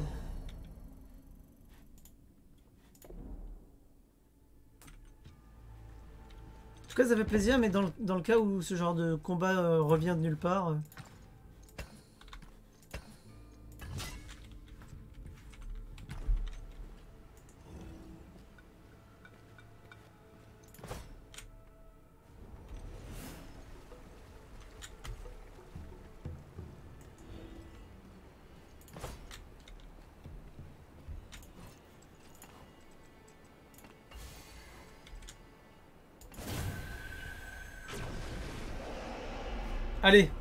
En tout cas, ça fait plaisir, mais dans le, dans le cas où ce genre de combat euh, revient de nulle part. Euh... Allez.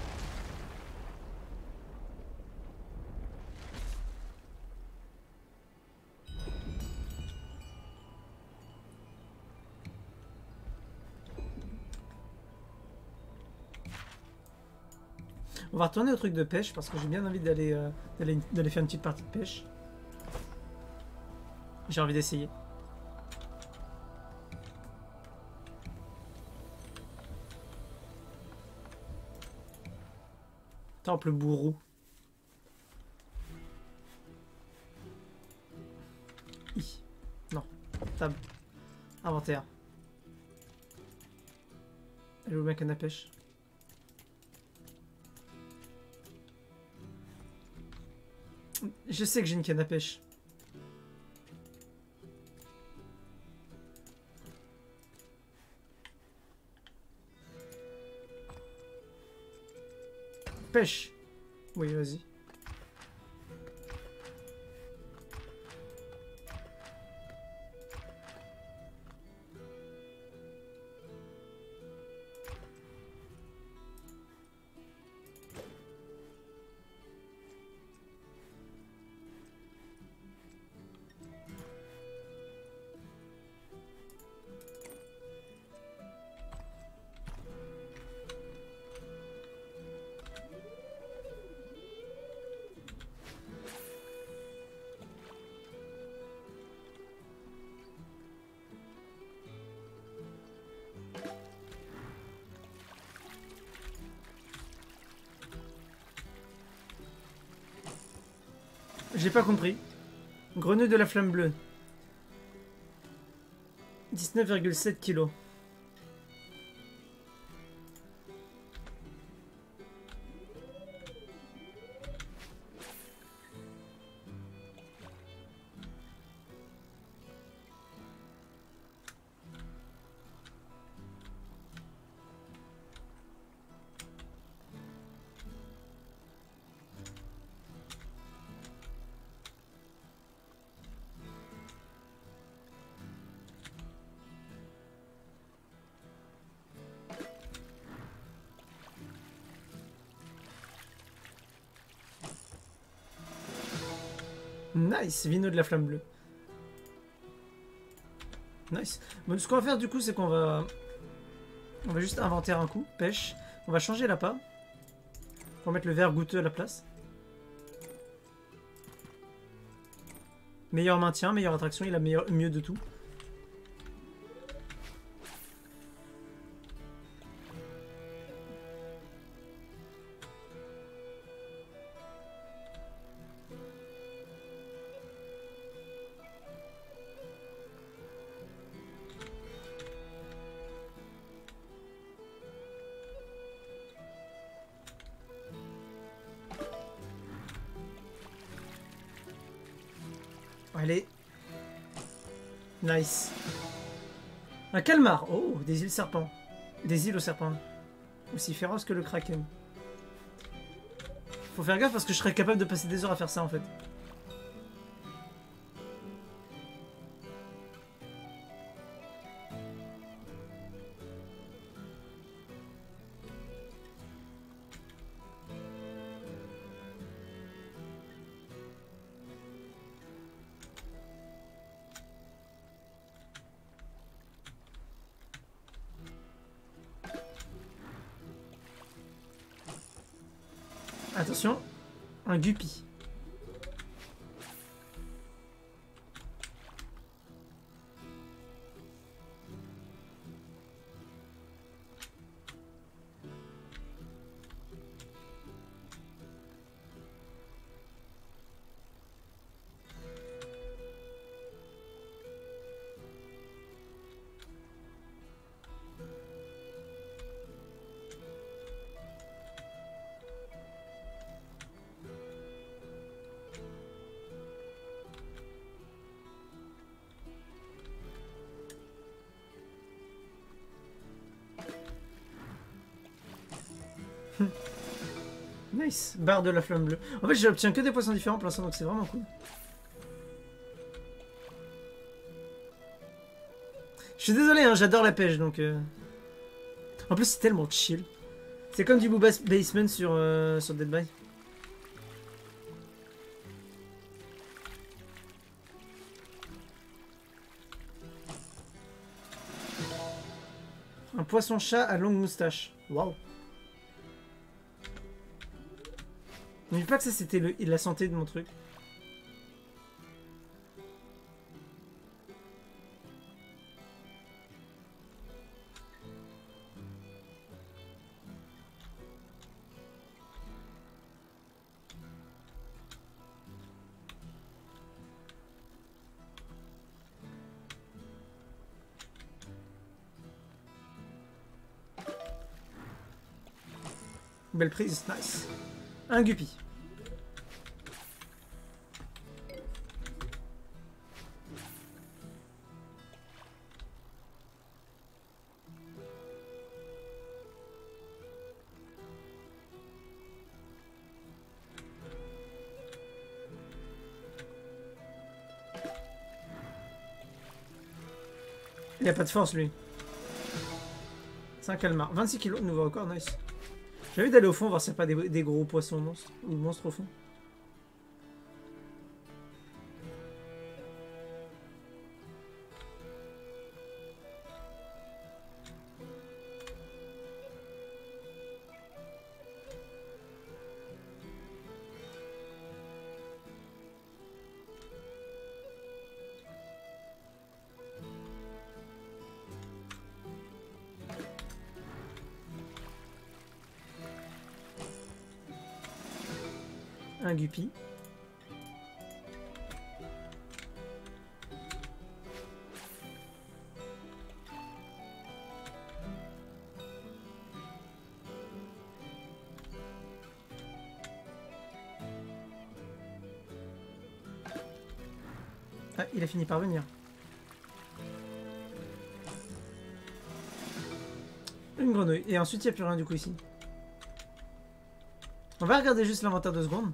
On va retourner au truc de pêche parce que j'ai bien envie d'aller euh, d'aller d'aller faire une petite partie de pêche. J'ai envie d'essayer. Temple bourreau. I. Non. Table. Inventaire. Elle est où ma canne à pêche? Je sais que j'ai une canne à pêche. Pêche. Oui, vas-y. J'ai pas compris. Grenouille de la flamme bleue. dix-neuf virgule sept kilos. Nice, vino de la flamme bleue. Nice. Bon, ce qu'on va faire du coup, c'est qu'on va... On va juste inventer un coup, pêche. On va changer l'appât. On va mettre le verre goûteux à la place. Meilleur maintien, meilleure attraction, il a meilleur, mieux de tout. Allez. Nice. Un calmar. Oh, des îles serpents. Des îles aux serpents. Aussi féroces que le kraken. Faut faire gaffe parce que je serais capable de passer des heures à faire ça en fait. Attention, un guppy. Nice, barre de la flamme bleue. En fait, j'obtiens que des poissons différents pour l'instant, donc c'est vraiment cool. Je suis désolé, hein, j'adore la pêche, donc... Euh... En plus, c'est tellement chill. C'est comme du Booba's Basement sur, euh, sur Dead by. Un poisson-chat à longue moustache. Waouh. N'oublie pas que ça c'était le... la santé de mon truc. Belle prise, nice. Un Guppy. Il a pas de force lui. C'est un calmar. vingt-six kilos, nouveau record, nice. J'ai envie d'aller au fond voir s'il n'y a pas des, des gros poissons monstres ou monstres au fond. Un Guppy. Ah, il a fini par venir. Une grenouille. Et ensuite, il n'y a plus rien du coup ici. On va regarder juste l'inventaire de secondes.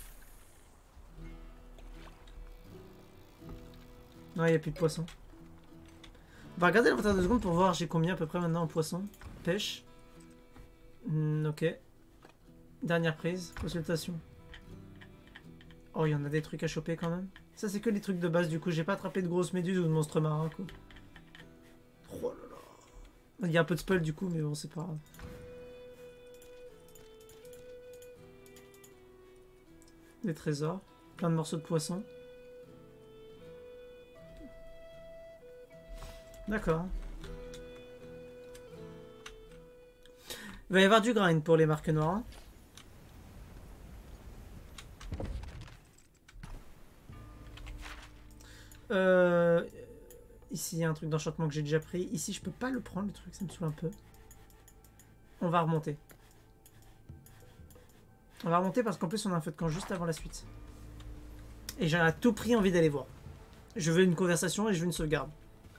Non, il n'y a plus de poissons. On va regarder l'inventaire de secondes pour voir j'ai combien à peu près maintenant en poisson. Pêche. Mm, ok. Dernière prise. Consultation. Oh, il y en a des trucs à choper quand même. Ça, c'est que les trucs de base du coup. J'ai pas attrapé de grosses méduses ou de monstres marins quoi. Oh là là. Il y a un peu de spoil du coup, mais bon, c'est pas grave. Des trésors. Plein de morceaux de poisson. D'accord. Il va y avoir du grind pour les marques noires. Euh, ici, il y a un truc d'enchantement que j'ai déjà pris. Ici, je peux pas le prendre, le truc, ça me saoule un peu. On va remonter. On va remonter parce qu'en plus, on a un feu de camp juste avant la suite. Et j'ai à tout prix envie d'aller voir. Je veux une conversation et je veux une sauvegarde.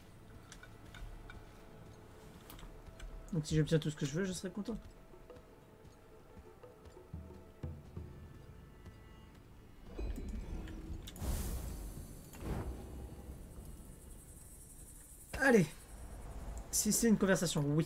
Donc si j'obtiens tout ce que je veux, je serai content. Allez. Si c'est une conversation, oui.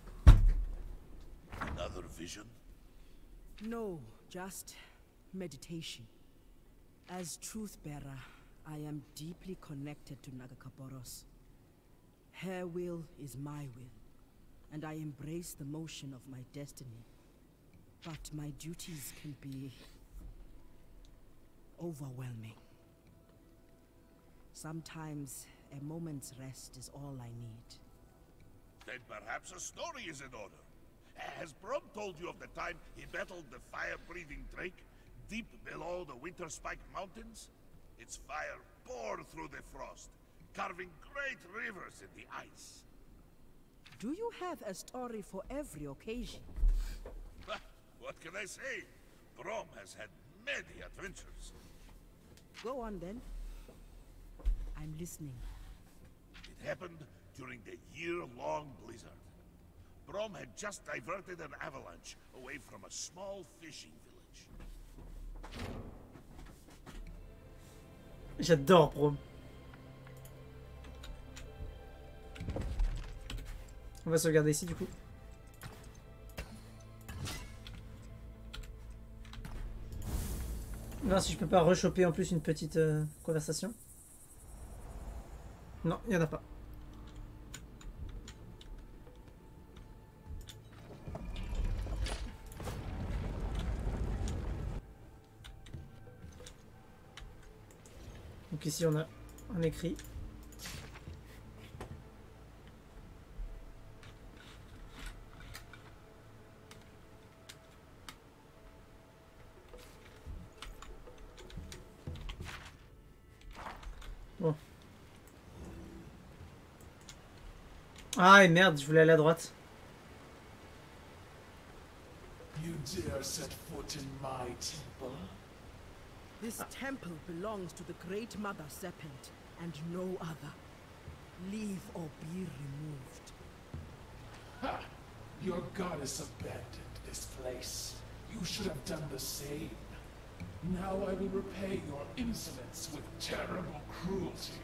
Another vision? No, just meditation. As truth bearer, I am deeply connected to Nagakaboros. Her will is my will, and I embrace the motion of my destiny. But my duties can be overwhelming. Sometimes a moment's rest is all I need. Then perhaps a story is in order. Has Brom told you of the time he battled the fire-breathing drake deep below the Winterspike Mountains? Its fire poured through the frost, carving great rivers in the ice. Do you have a story for every occasion? What can I say? Brom has had many adventures. Go on then. I'm listening. It happened during the year-long blizzard. Brom had just diverted an avalanche away from a small fishing village. J'adore Brom. On va sauvegarder ici du coup. Voir si je peux pas rechoper en plus une petite euh, conversation. Non, il n'y en a pas. Donc ici on a un écrit. Bon. Ah et merde, je voulais aller à droite. You dare set foot in my temple? This temple belongs to the Great Mother Serpent, and no other. Leave or be removed. Ha! Your goddess abandoned this place. You should have done the same. Now I will repay your insolence with terrible cruelty.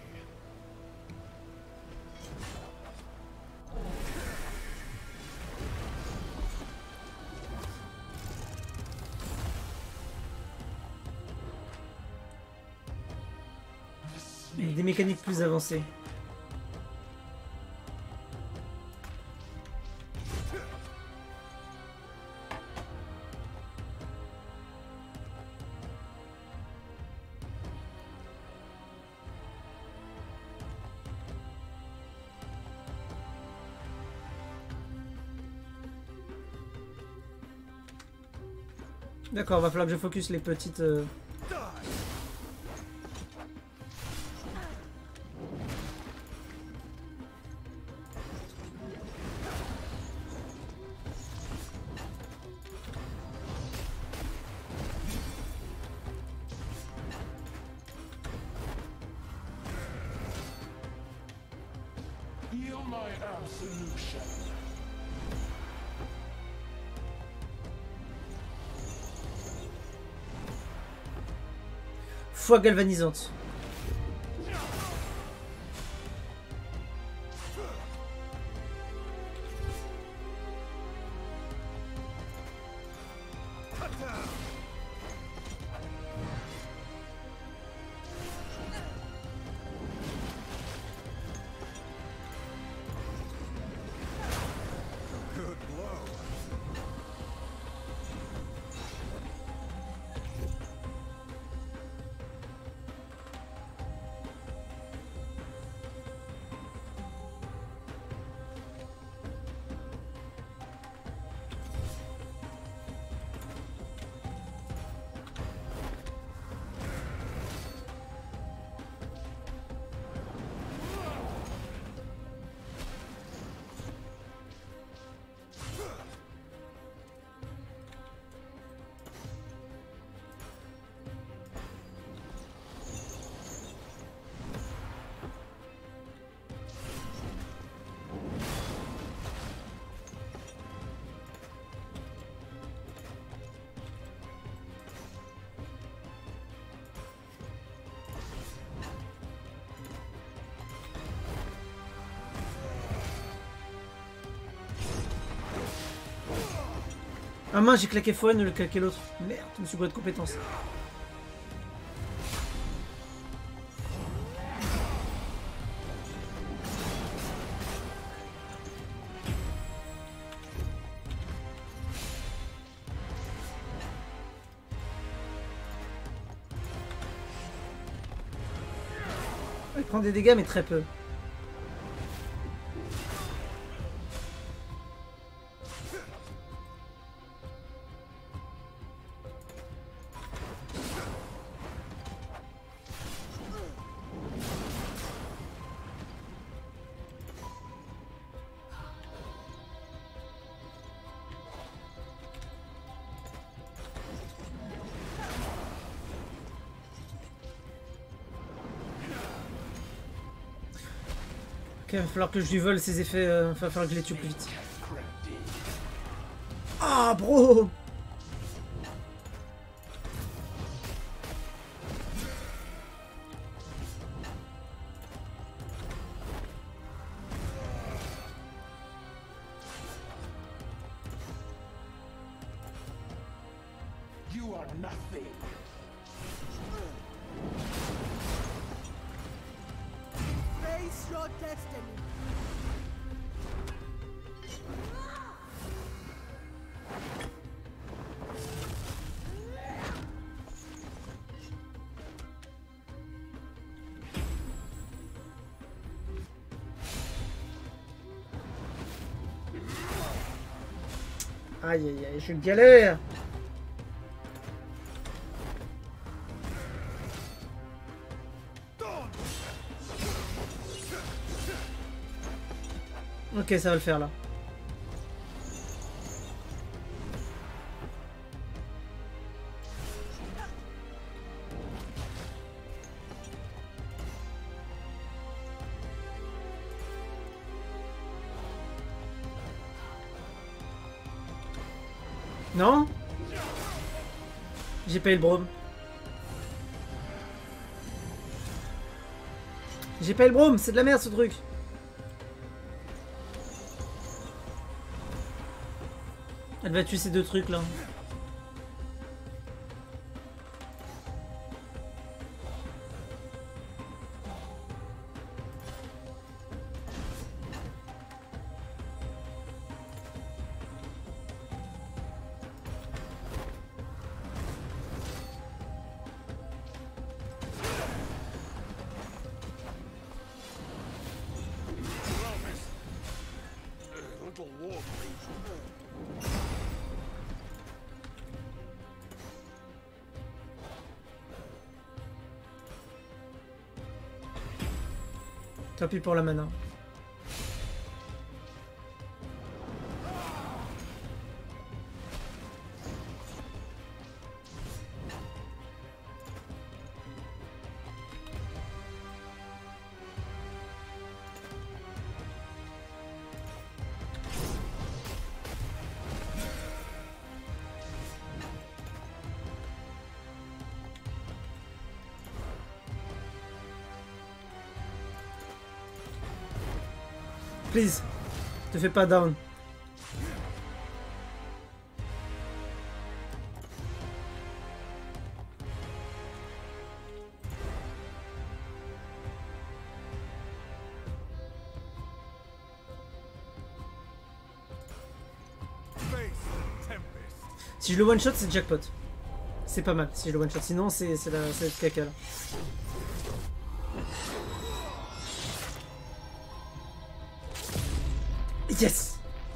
Des mécaniques plus avancées. D'accord, va falloir que je focus les petites... Euh... Feel my absolution. Foi galvanisante. Ah mince, j'ai claqué Foen, le claqué l'autre. Merde, je me suis bourré de compétences. Il prend des dégâts mais très peu. Ok, il va falloir que je lui vole ses effets, euh, il va falloir que je les tue plus vite. Ah, bro! You are nothing. Face your destiny. Aïe aïe aïe, je galère! Ok, ça va le faire là. Non? J'ai pas eu le brome. J'ai pas eu le brome, c'est de la merde ce truc. Elle va tuer ces deux trucs là. Tant pis pour la mana. Please, te fais pas down. Si je le one shot, c'est jackpot. C'est pas mal si je le one shot. Sinon, c'est c'est la c'est le caca là. Yes!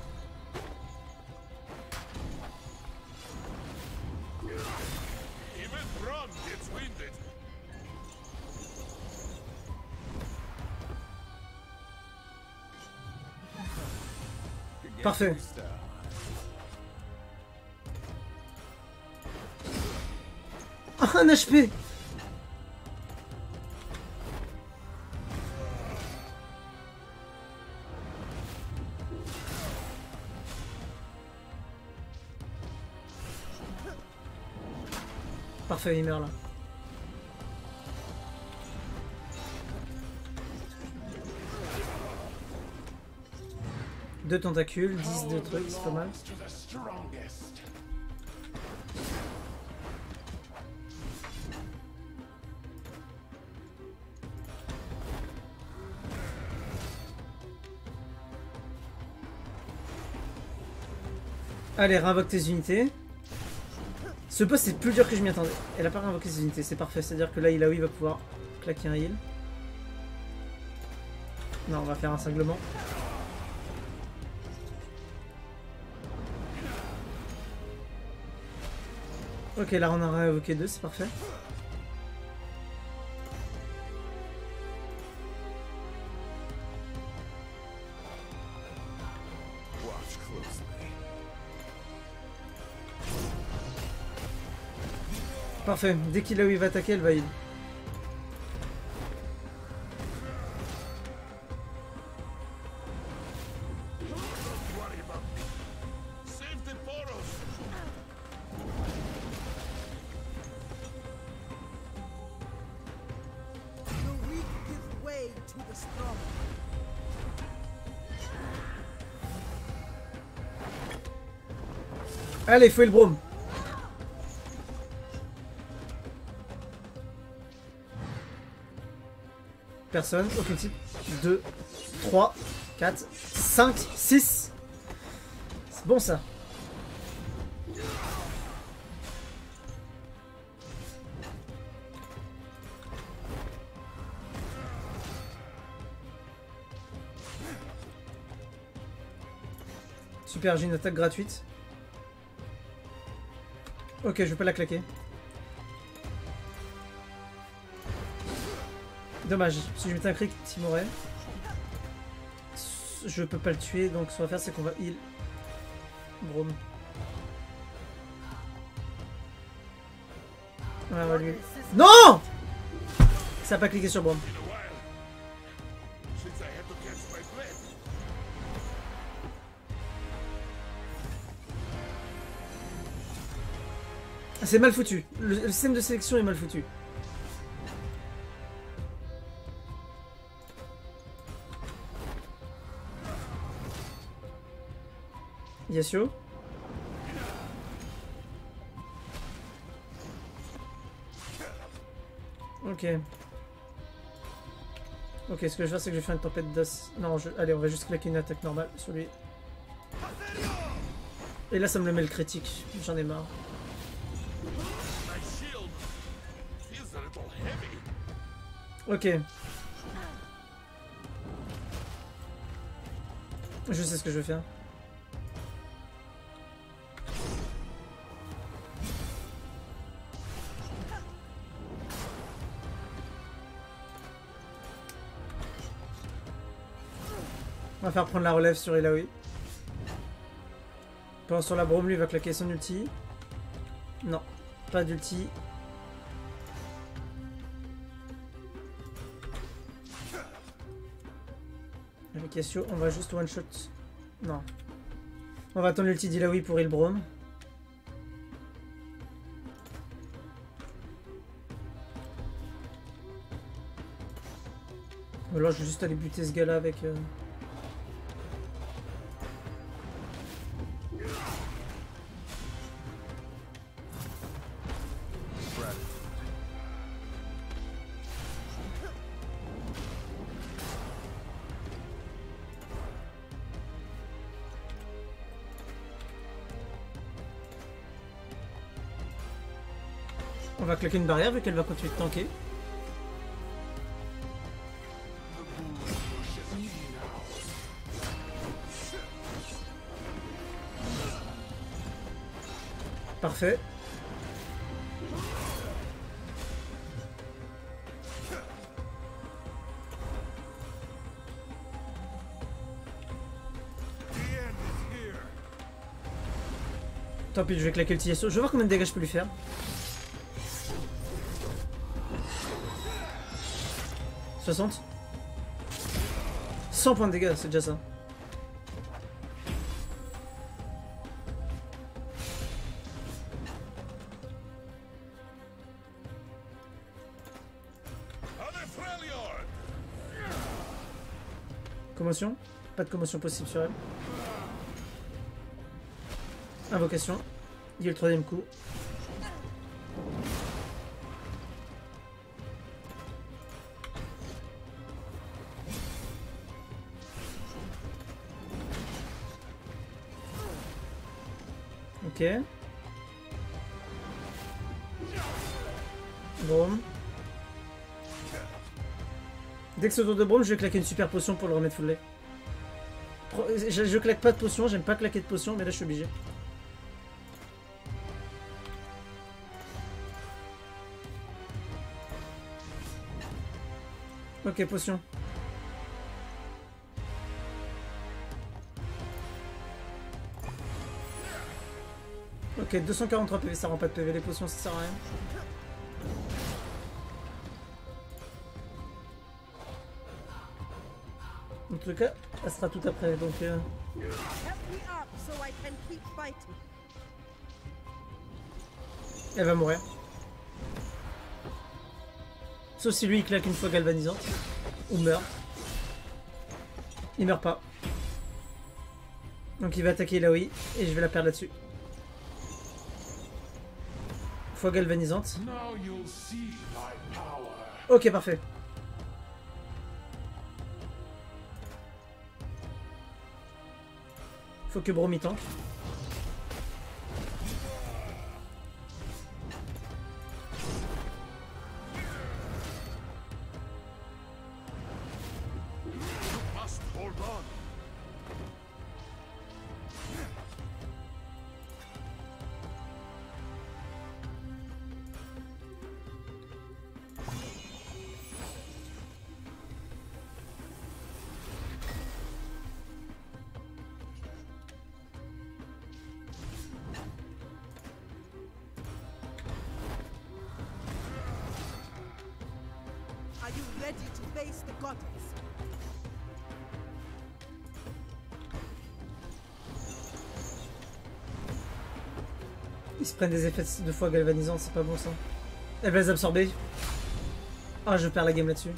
Parfait. Ah, un H P! Parfait, il meurt là. Deux tentacules, dix de trucs, c'est pas mal. Allez, réinvoque tes unités. Ce boss c'est plus dur que je m'y attendais. Elle a pas réinvoqué ses unités, c'est parfait. C'est-à-dire que là, il a oui, il va pouvoir claquer un heal. Non, on va faire un cinglement. Ok, là on a réinvoqué deux, c'est parfait. Parfait, dès qu'il a où il va attaquer, elle va heal. Allez, faut le brome. Personne, aucun type. deux, trois, quatre, cinq, six. C'est bon ça. Super, j'ai une attaque gratuite. Ok, je vais pas la claquer. Dommage, si je mettais un crit, il m'aurait. Je peux pas le tuer, donc ce qu'on va faire, c'est qu'on va heal. Brome. Ouais, on va lui. Non! Ça a pas cliqué sur Brome. C'est mal foutu. Le, le système de sélection est mal foutu. Yasuo. Ok. Ok, ce que je vais faire, c'est que je vais faire une tempête d'os. Non, je... allez, on va juste claquer une attaque normale sur lui. Et là, ça me le met le critique. J'en ai marre. Ok. Je sais ce que je vais faire. On va faire prendre la relève sur Illaoi. Pendant sur la Brome, lui va claquer son ulti. Non, pas d'ulti. Avec Yasuo, on va juste one shot. Non. On va attendre l'ulti d'Illaoi pour Ilbrome. Ou alors je vais juste aller buter ce gars là avec... Euh... On va claquer une barrière vu qu'elle va continuer de tanker. Parfait. Tant pis, je vais claquer le petit Yasuo. Je vais voir combien de dégâts je peux lui faire. soixante. cent points de dégâts, c'est déjà ça. Commotion? Pas de commotion possible sur elle. Invocation. Il y a le troisième coup. Ok. Brome. Dès que c'est au tour de Brome, je vais claquer une super potion pour le remettre full life. Je, je claque pas de potion, j'aime pas claquer de potion, mais là je suis obligé. Ok, potion. Ok, deux cent quarante-trois P V, ça rend pas de P V, les potions ça sert à rien. En tout cas, elle sera tout après, donc... Euh... Elle va mourir. Sauf si lui il claque une fois galvanisante. Ou meurt. Il meurt pas. Donc il va attaquer Illaoi et je vais la perdre là-dessus. Fois galvanisante. Ok, parfait. Faut que Brome y tank. Ils se prennent des effets de fois galvanisants, c'est pas bon ça. Elle va les absorber. Ah, je perds la game là-dessus.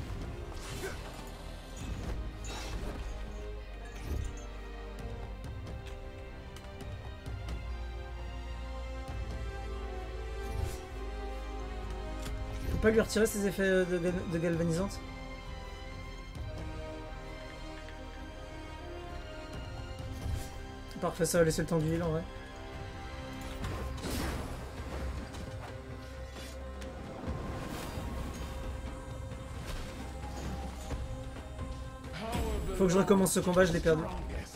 Faut pas lui retirer ses effets de, gal de galvanisante. Parfait, ça va laisser le temps du heal en vrai. Faut que je recommence ce combat, je l'ai perdu.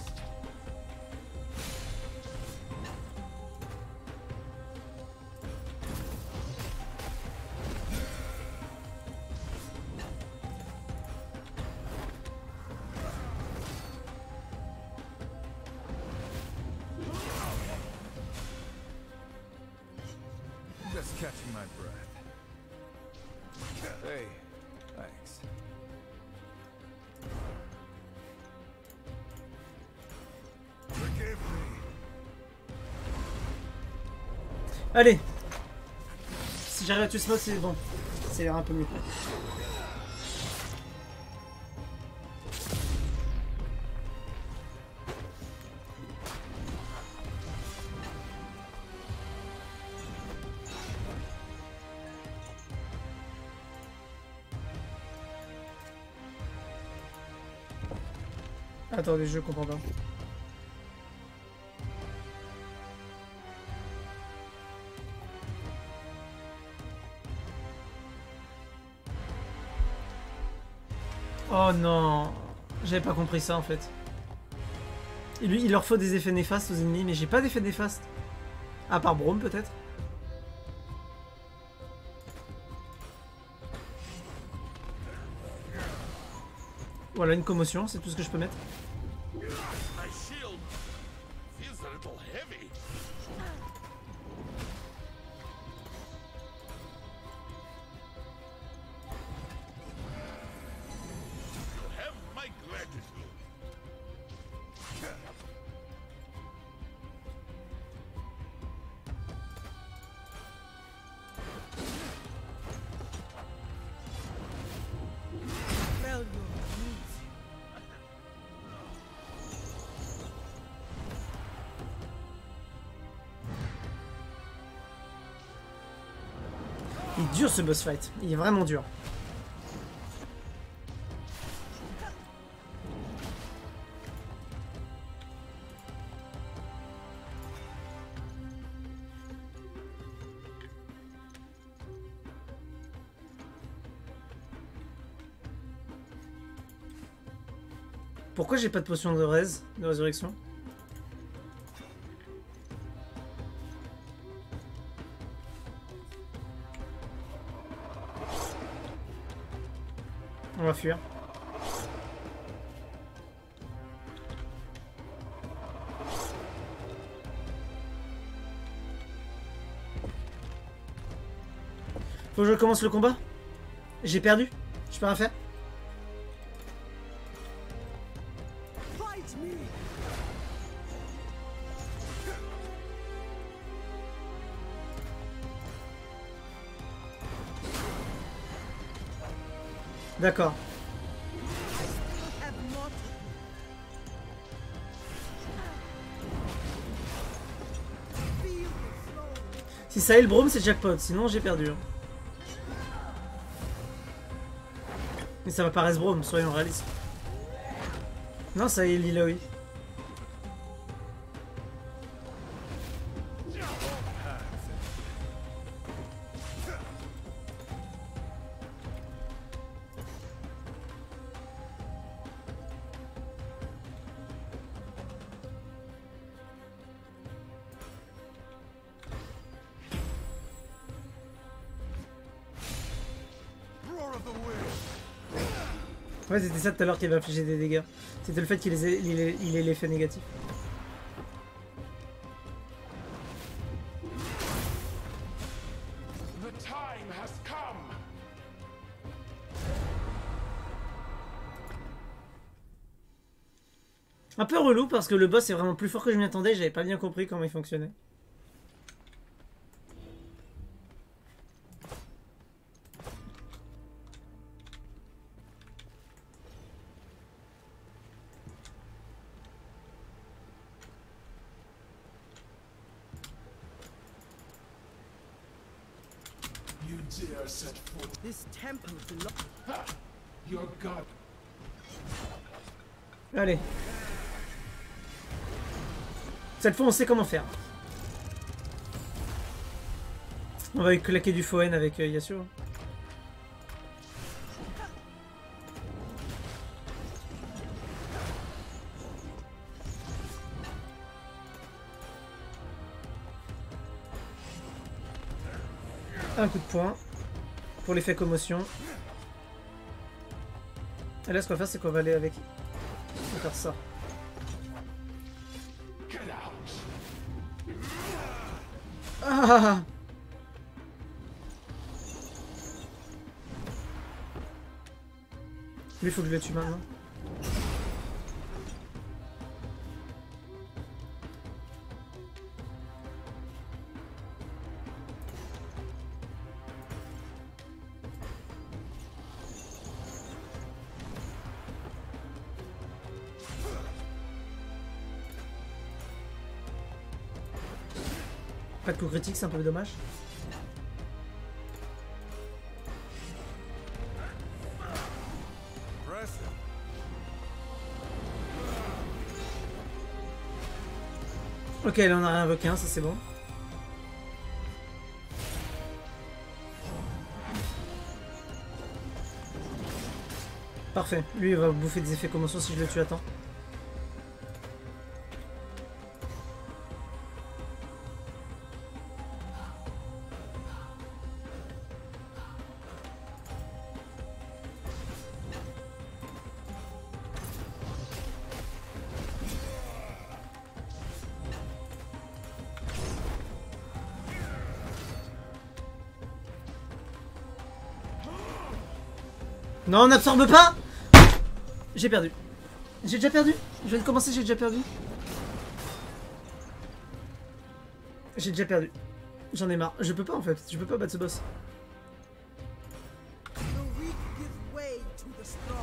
Just catching my breath. Hey, thanks. Forgive me. Allez. Si j'arrive à tuer ce mode, c'est bon. C'est un peu mieux. Attendez, je comprends pas. Oh non, j'avais pas compris ça en fait. Et lui, il leur faut des effets néfastes aux ennemis, mais j'ai pas d'effets néfastes. À part Braum peut-être. Voilà une commotion, c'est tout ce que je peux mettre. My shield feels a little heavy. You have my gratitude. Well, your needs. Il est dur ce boss fight, il est vraiment dur. Pourquoi j'ai pas de potion de res, de résurrection? On va fuir. Faut que je recommence le combat? J'ai perdu? Je peux rien faire? Fight me! D'accord. Have not. Feel the flow. Si ça est le Braum, c'est jackpot, sinon j'ai perdu. hein. Mais ça va pas rester Braum, soyons réalistes. Non, ça y est Liloï. Ouais, c'était ça tout à l'heure qui avait infligé des dégâts. C'était le fait qu'il ait, il ait, il ait l'effet négatif. The time has come. Un peu relou parce que le boss est vraiment plus fort que je m'y attendais, j'avais pas bien compris comment il fonctionnait. dare set foot. This temple belongs. Ha! Your god. Allez. Cette fois, on sait comment faire. On va claquer du Foen avec euh, Yasuo. Un coup de poing pour l'effet commotion. Et là, ce qu'on va faire, c'est qu'on va aller avec. On va faire ça. Ah! Lui, il faut que je le tue maintenant. Pas de coup critique, c'est un peu dommage. Ok, là on a réinvoqué un, ça c'est bon. Parfait, lui il va bouffer des effets commotion si je le tue à temps. Non, on n'absorbe pas. J'ai perdu. J'ai déjà perdu. Je viens de commencer, j'ai déjà perdu. J'ai déjà perdu. J'en ai marre. Je peux pas en fait. Je peux pas battre ce boss. The weak give way to the strong.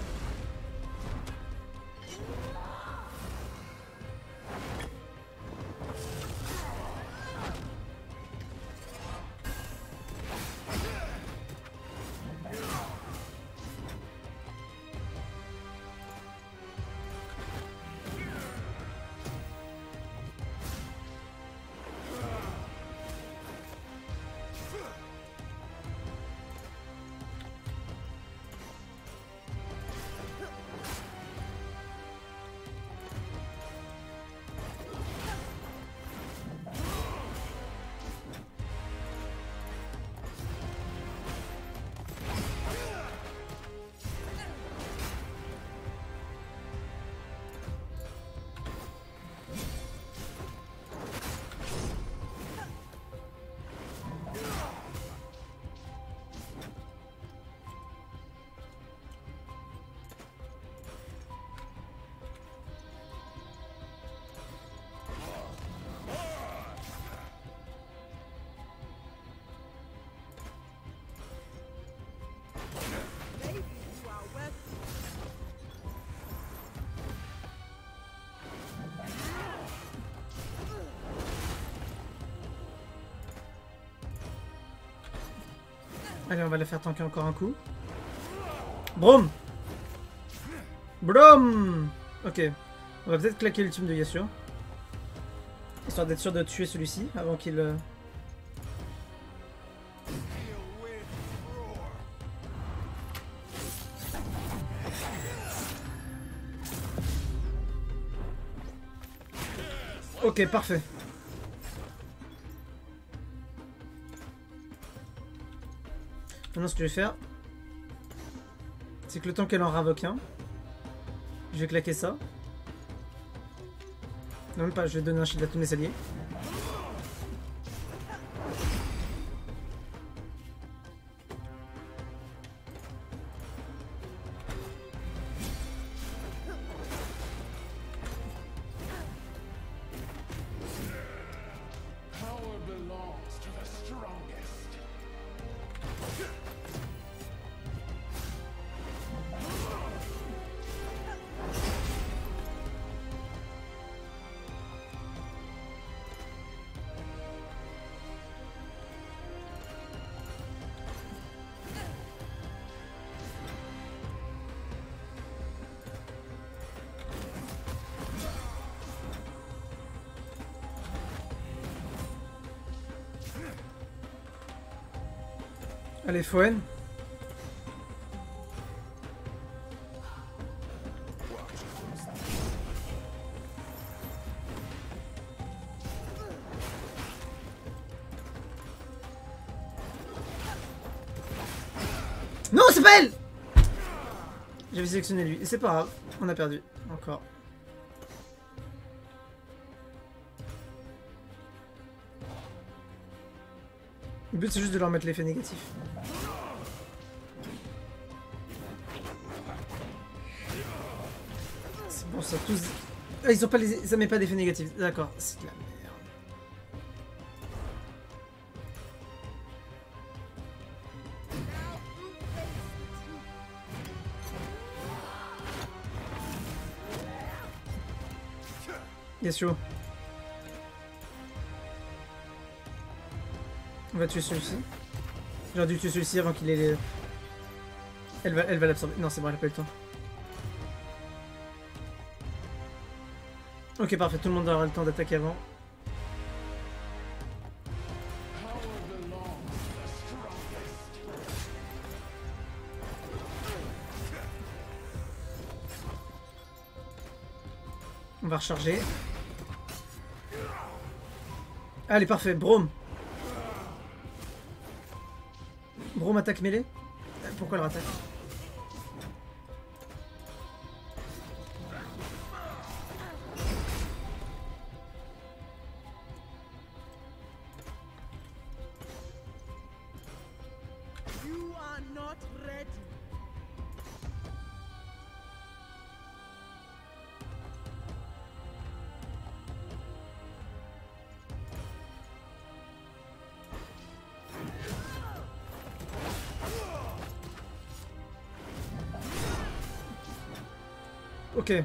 Allez, on va la faire tanker encore un coup. Brom! Brom! Ok. On va peut-être claquer l'ultime de Yasuo. Histoire d'être sûr de tuer celui-ci avant qu'il... Euh... Ok, parfait. Maintenant, ce que je vais faire, c'est que le temps qu'elle en réinvoque un, je vais claquer ça. Non, même pas, je vais donner un shield à tous mes alliés. Power belongs to the strongest. Allez, Foen. Non, c'est pas elle! J'avais sélectionné lui. Et c'est pas grave, on a perdu. Encore. Le but c'est juste de leur mettre l'effet négatif. C'est bon ça, tous... Ah, ils ont pas les... ça met pas d'effet négatif. D'accord, c'est de la merde. Yasuo. On va tuer celui-ci. J'aurais dû tuer celui-ci avant qu'il ait les... Elle va elle va l'absorber. Non, c'est bon, elle a pas eu le temps. Ok, parfait. Tout le monde aura le temps d'attaquer avant. On va recharger. Allez, parfait. Braum. Braum attaque mêlée. Pourquoi elle rattaque? You are not ready. Ok.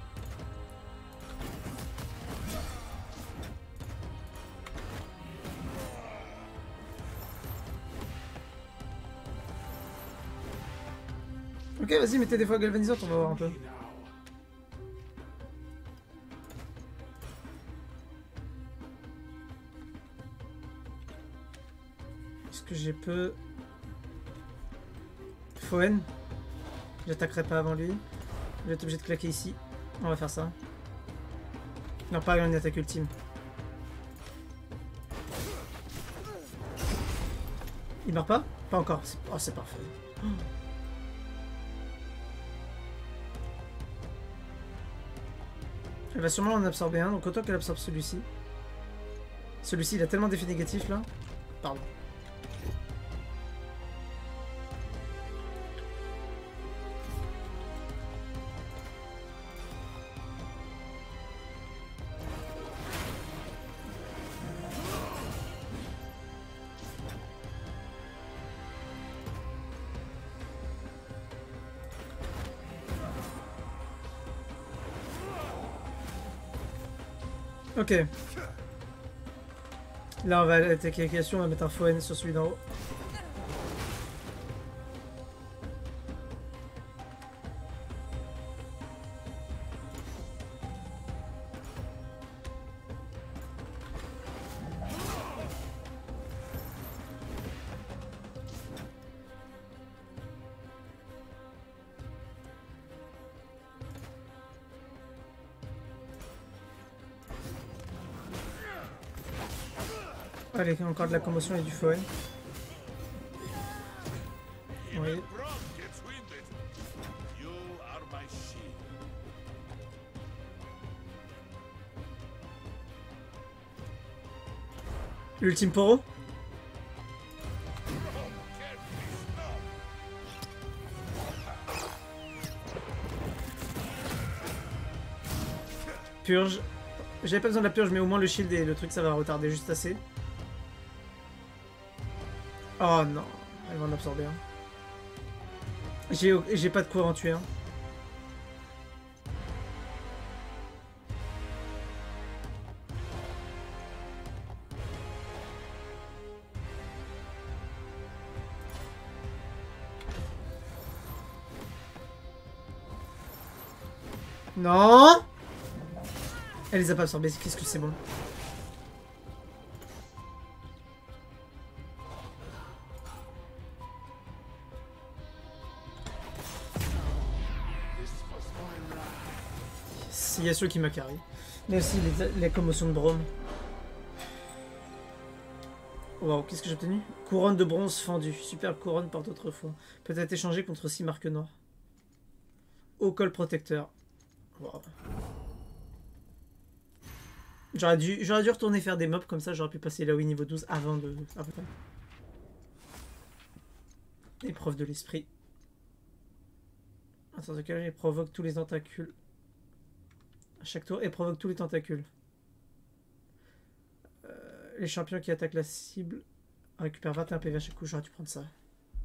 Ok, vas-y, mettez des fois galvanisante, on va voir un peu. Est-ce que j'ai peu... Foen. J'attaquerai pas avant lui. Je vais être obligé de claquer ici. On va faire ça. Non, pas une attaque ultime. Il meurt pas? Pas encore. Oh, c'est parfait. Oh. Elle va sûrement en absorber un, donc autant qu'elle absorbe celui-ci. Celui-ci, il a tellement d'effets négatifs là. Pardon. Ok. Là, on va attaquer la question, on va mettre un Foen sur celui d'en haut. Allez, encore de la commotion et du Foen. Oui. L'ultime poro. Purge. J'avais pas besoin de la purge, mais au moins le shield et le truc ça va retarder juste assez. Oh non, elle va en absorber un. J'ai pas de quoi en tuer un. Non! Elle les a pas absorbés, qu'est-ce que c'est bon. C'est Yasuo qui m'a carré. Mais aussi les, les commotions de Braum. Waouh, qu'est-ce que j'ai obtenu? Couronne de bronze fendue. Superbe couronne par d'autres fonds. Peut être échangée contre six marques noires. Haut col protecteur. Waouh. J'aurais dû, j'aurais dû retourner faire des mobs comme ça, j'aurais pu passer là oui niveau douze avant de... Avant. Épreuve de l'esprit. Attends, elle provoque tous les tentacules. À chaque tour, elle provoque tous les tentacules. Euh, les champions qui attaquent la cible récupèrent vingt et un P V à chaque coup, j'aurais dû prendre ça.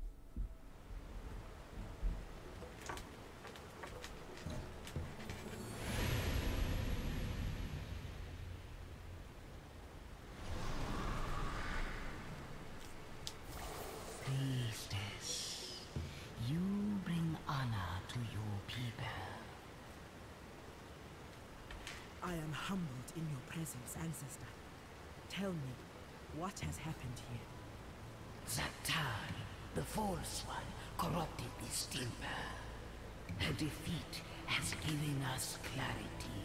Ancestor, tell me, what has happened here? Zaktan, the false one, corrupted this temple. Her defeat has given us clarity.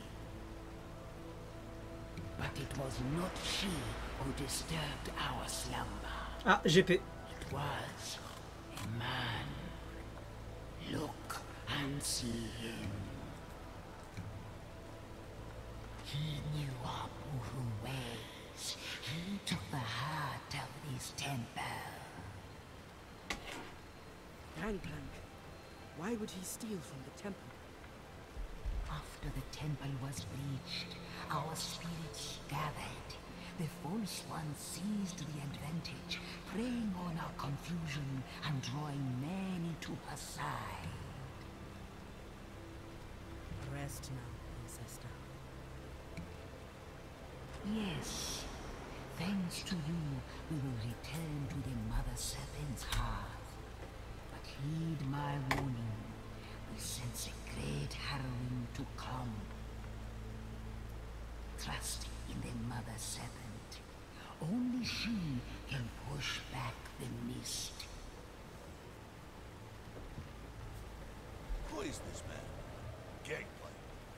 But it was not she who disturbed our slumber. Ah, G P. It was a man. Look and see him. He knew our Buru ways. He took the heart of this temple. Gangplank, why would he steal from the temple? After the temple was breached, our spirits gathered. The false one seized the advantage, preying on our confusion and drawing men into her side. Rest now, ancestor. Yes. Thanks to you, we will return to the Mother Serpent's hearth. But heed my warning. We sense a great harrowing to come. Trust in the Mother Serpent. Only she can push back the mist. Who is this man? Gangplank.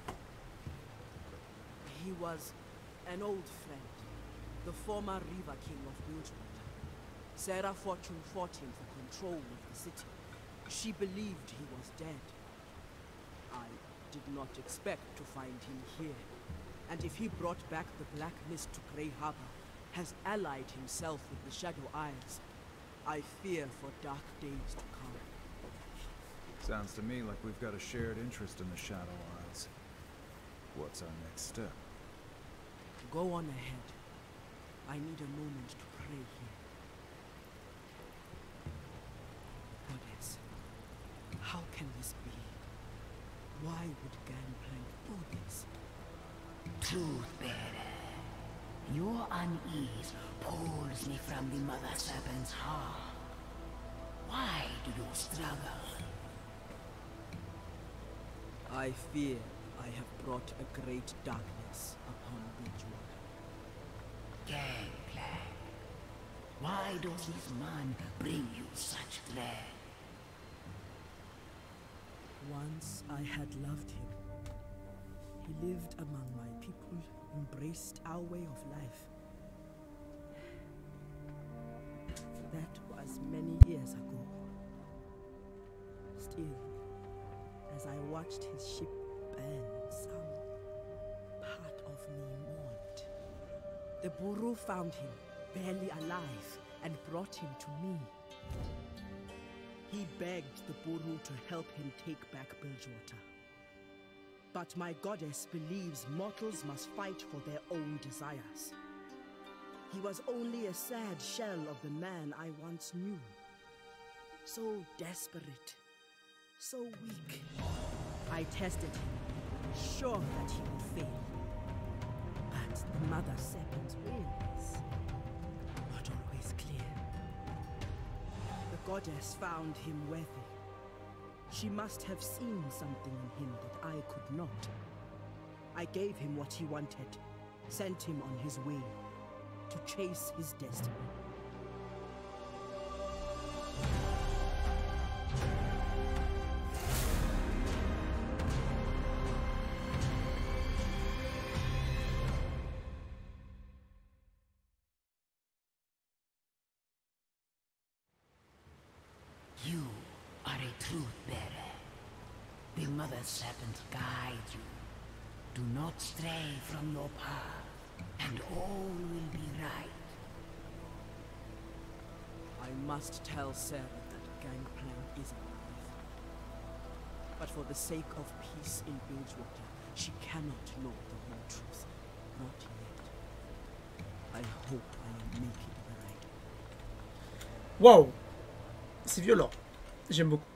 He was an old friend, the former River King of Bilgewater. Sarah Fortune fought him for control of the city. She believed he was dead. I did not expect to find him here. And if he brought back the Black Mist to Grey Harbor, has allied himself with the Shadow Isles, I fear for dark days to come. Sounds to me like we've got a shared interest in the Shadow Isles. What's our next step? Go on ahead. I need a moment to pray here. Goddess, how can this be? Why would Gangplank do this? Truthbearer, your unease pulls me from the Mother Serpent's heart. Why do you struggle? I fear I have brought a great darkness upon Bilgewater. Gangplank, why does this man bring you such dread? Once I had loved him. He lived among my people, embraced our way of life. That was many years ago. Still, as I watched his ship burn, some part of me mourned. The Buru found him, barely alive, and brought him to me. He begged the Buru to help him take back Bilgewater. But my goddess believes mortals must fight for their own desires. He was only a sad shell of the man I once knew. So desperate, so weak. I tested him, sure that he would fail. But the Mother Serpent's will is not always clear. The goddess found him worthy. She must have seen something in him that I could not. I gave him what he wanted, sent him on his way to chase his destiny. truth bearer. The Mother Serpent guides you. Do not stray from your path, and all will be right. I must tell Sarah that Gangplank is alive. But for the sake of peace in Bilgewater, she cannot know the whole truth. Not yet. I hope I am making the right. Waouh! C'est violent. J'aime beaucoup.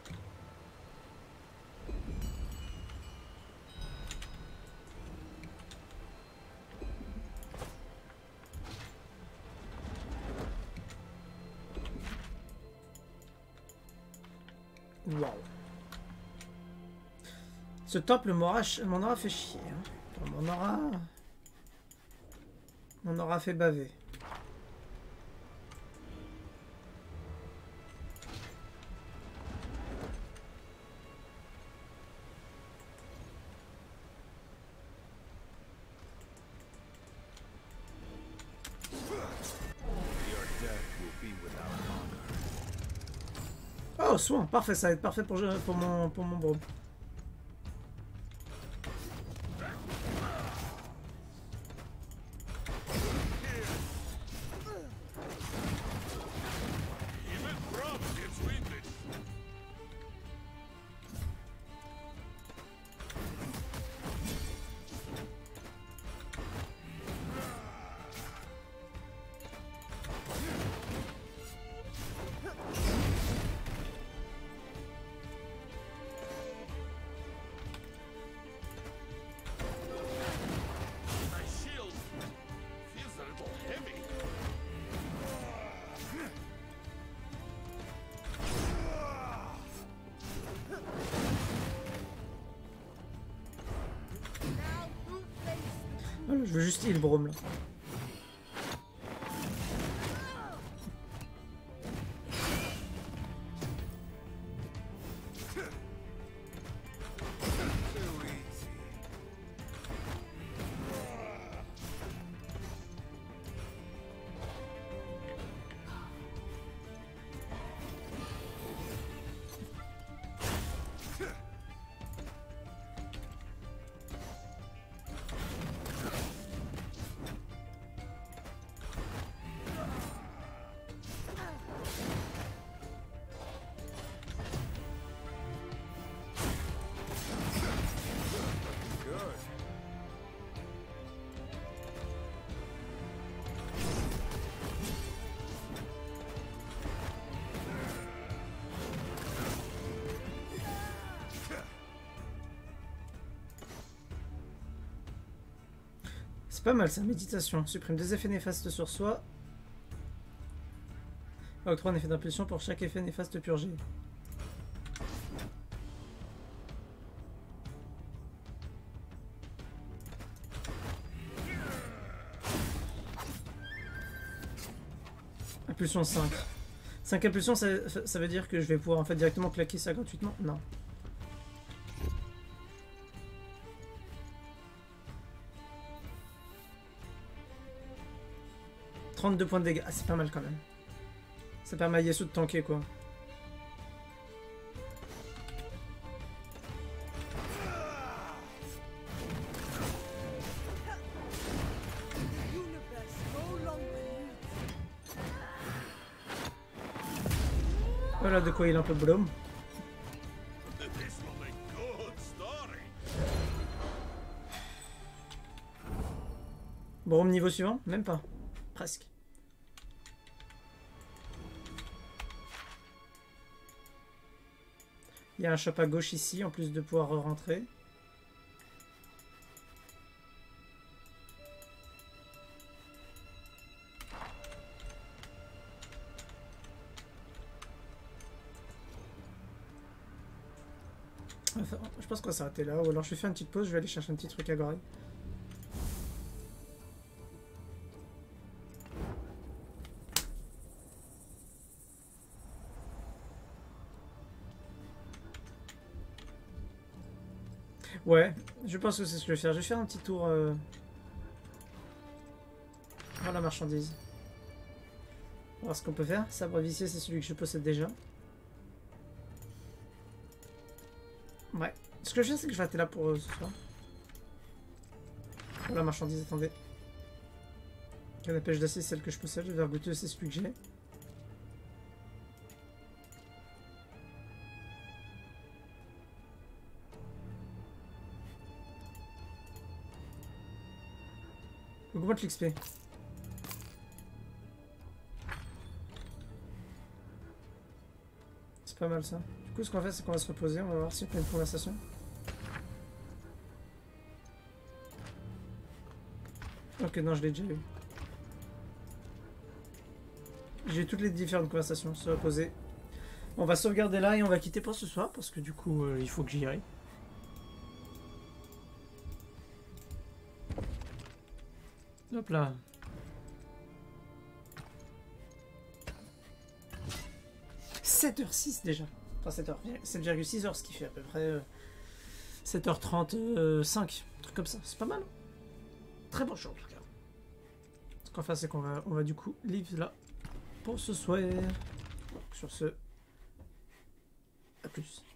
Waouh. Ce temple m'aura m'en aura fait chier. Hein. M'en aura... m'en aura fait baver. Oh, soin, parfait, ça va être parfait pour, pour mon, pour mon brome. Je veux juste heal Brome là. C'est pas mal ça, méditation. Supprime deux effets néfastes sur soi. Octroie un effet d'impulsion pour chaque effet néfaste purgé. Impulsion cinq. cinq impulsions, ça, ça veut dire que je vais pouvoir en fait directement claquer ça gratuitement? Non. trente-deux points de dégâts. Ah, c'est pas mal quand même. Ça permet à Yasuo de tanker quoi. Voilà de quoi il est un peu blôme. Bon, niveau suivant? Même pas. Presque. Il y a un shop à gauche ici, en plus de pouvoir rentrer. Enfin, je pense qu'on va s'arrêter là, ou alors je vais faire une petite pause, je vais aller chercher un petit truc à Gory. Ouais, je pense que c'est ce que je vais faire. Je vais faire un petit tour euh... vers la marchandise. On va voir ce qu'on peut faire. Sabre vicieux, c'est celui que je possède déjà. Ce que je sais, c'est que je vais être là pour euh, ce soir. Pour la marchandise, attendez. Canne à pêche d'acier, celle que je possède. Le verre goûteux, c'est celui que j'ai. Augmente l'X P. C'est pas mal ça. Du coup, ce qu'on va faire, c'est qu'on va se reposer. On va voir si on fait une conversation. Ok, non, je l'ai déjà eu. J'ai eu toutes les différentes conversations. Se reposer. On va sauvegarder là et on va quitter pour ce soir parce que du coup, euh, il faut que j'y aille. Hop là. sept heures six déjà. Enfin sept heures, sept virgule six heures, ce qui fait à peu près euh, sept heures trente-cinq. Un truc comme ça. C'est pas mal. Très bon show en tout cas. Ce qu'on va faire, c'est qu'on va, on va du coup leave là pour ce soir. Donc, sur ce, à plus.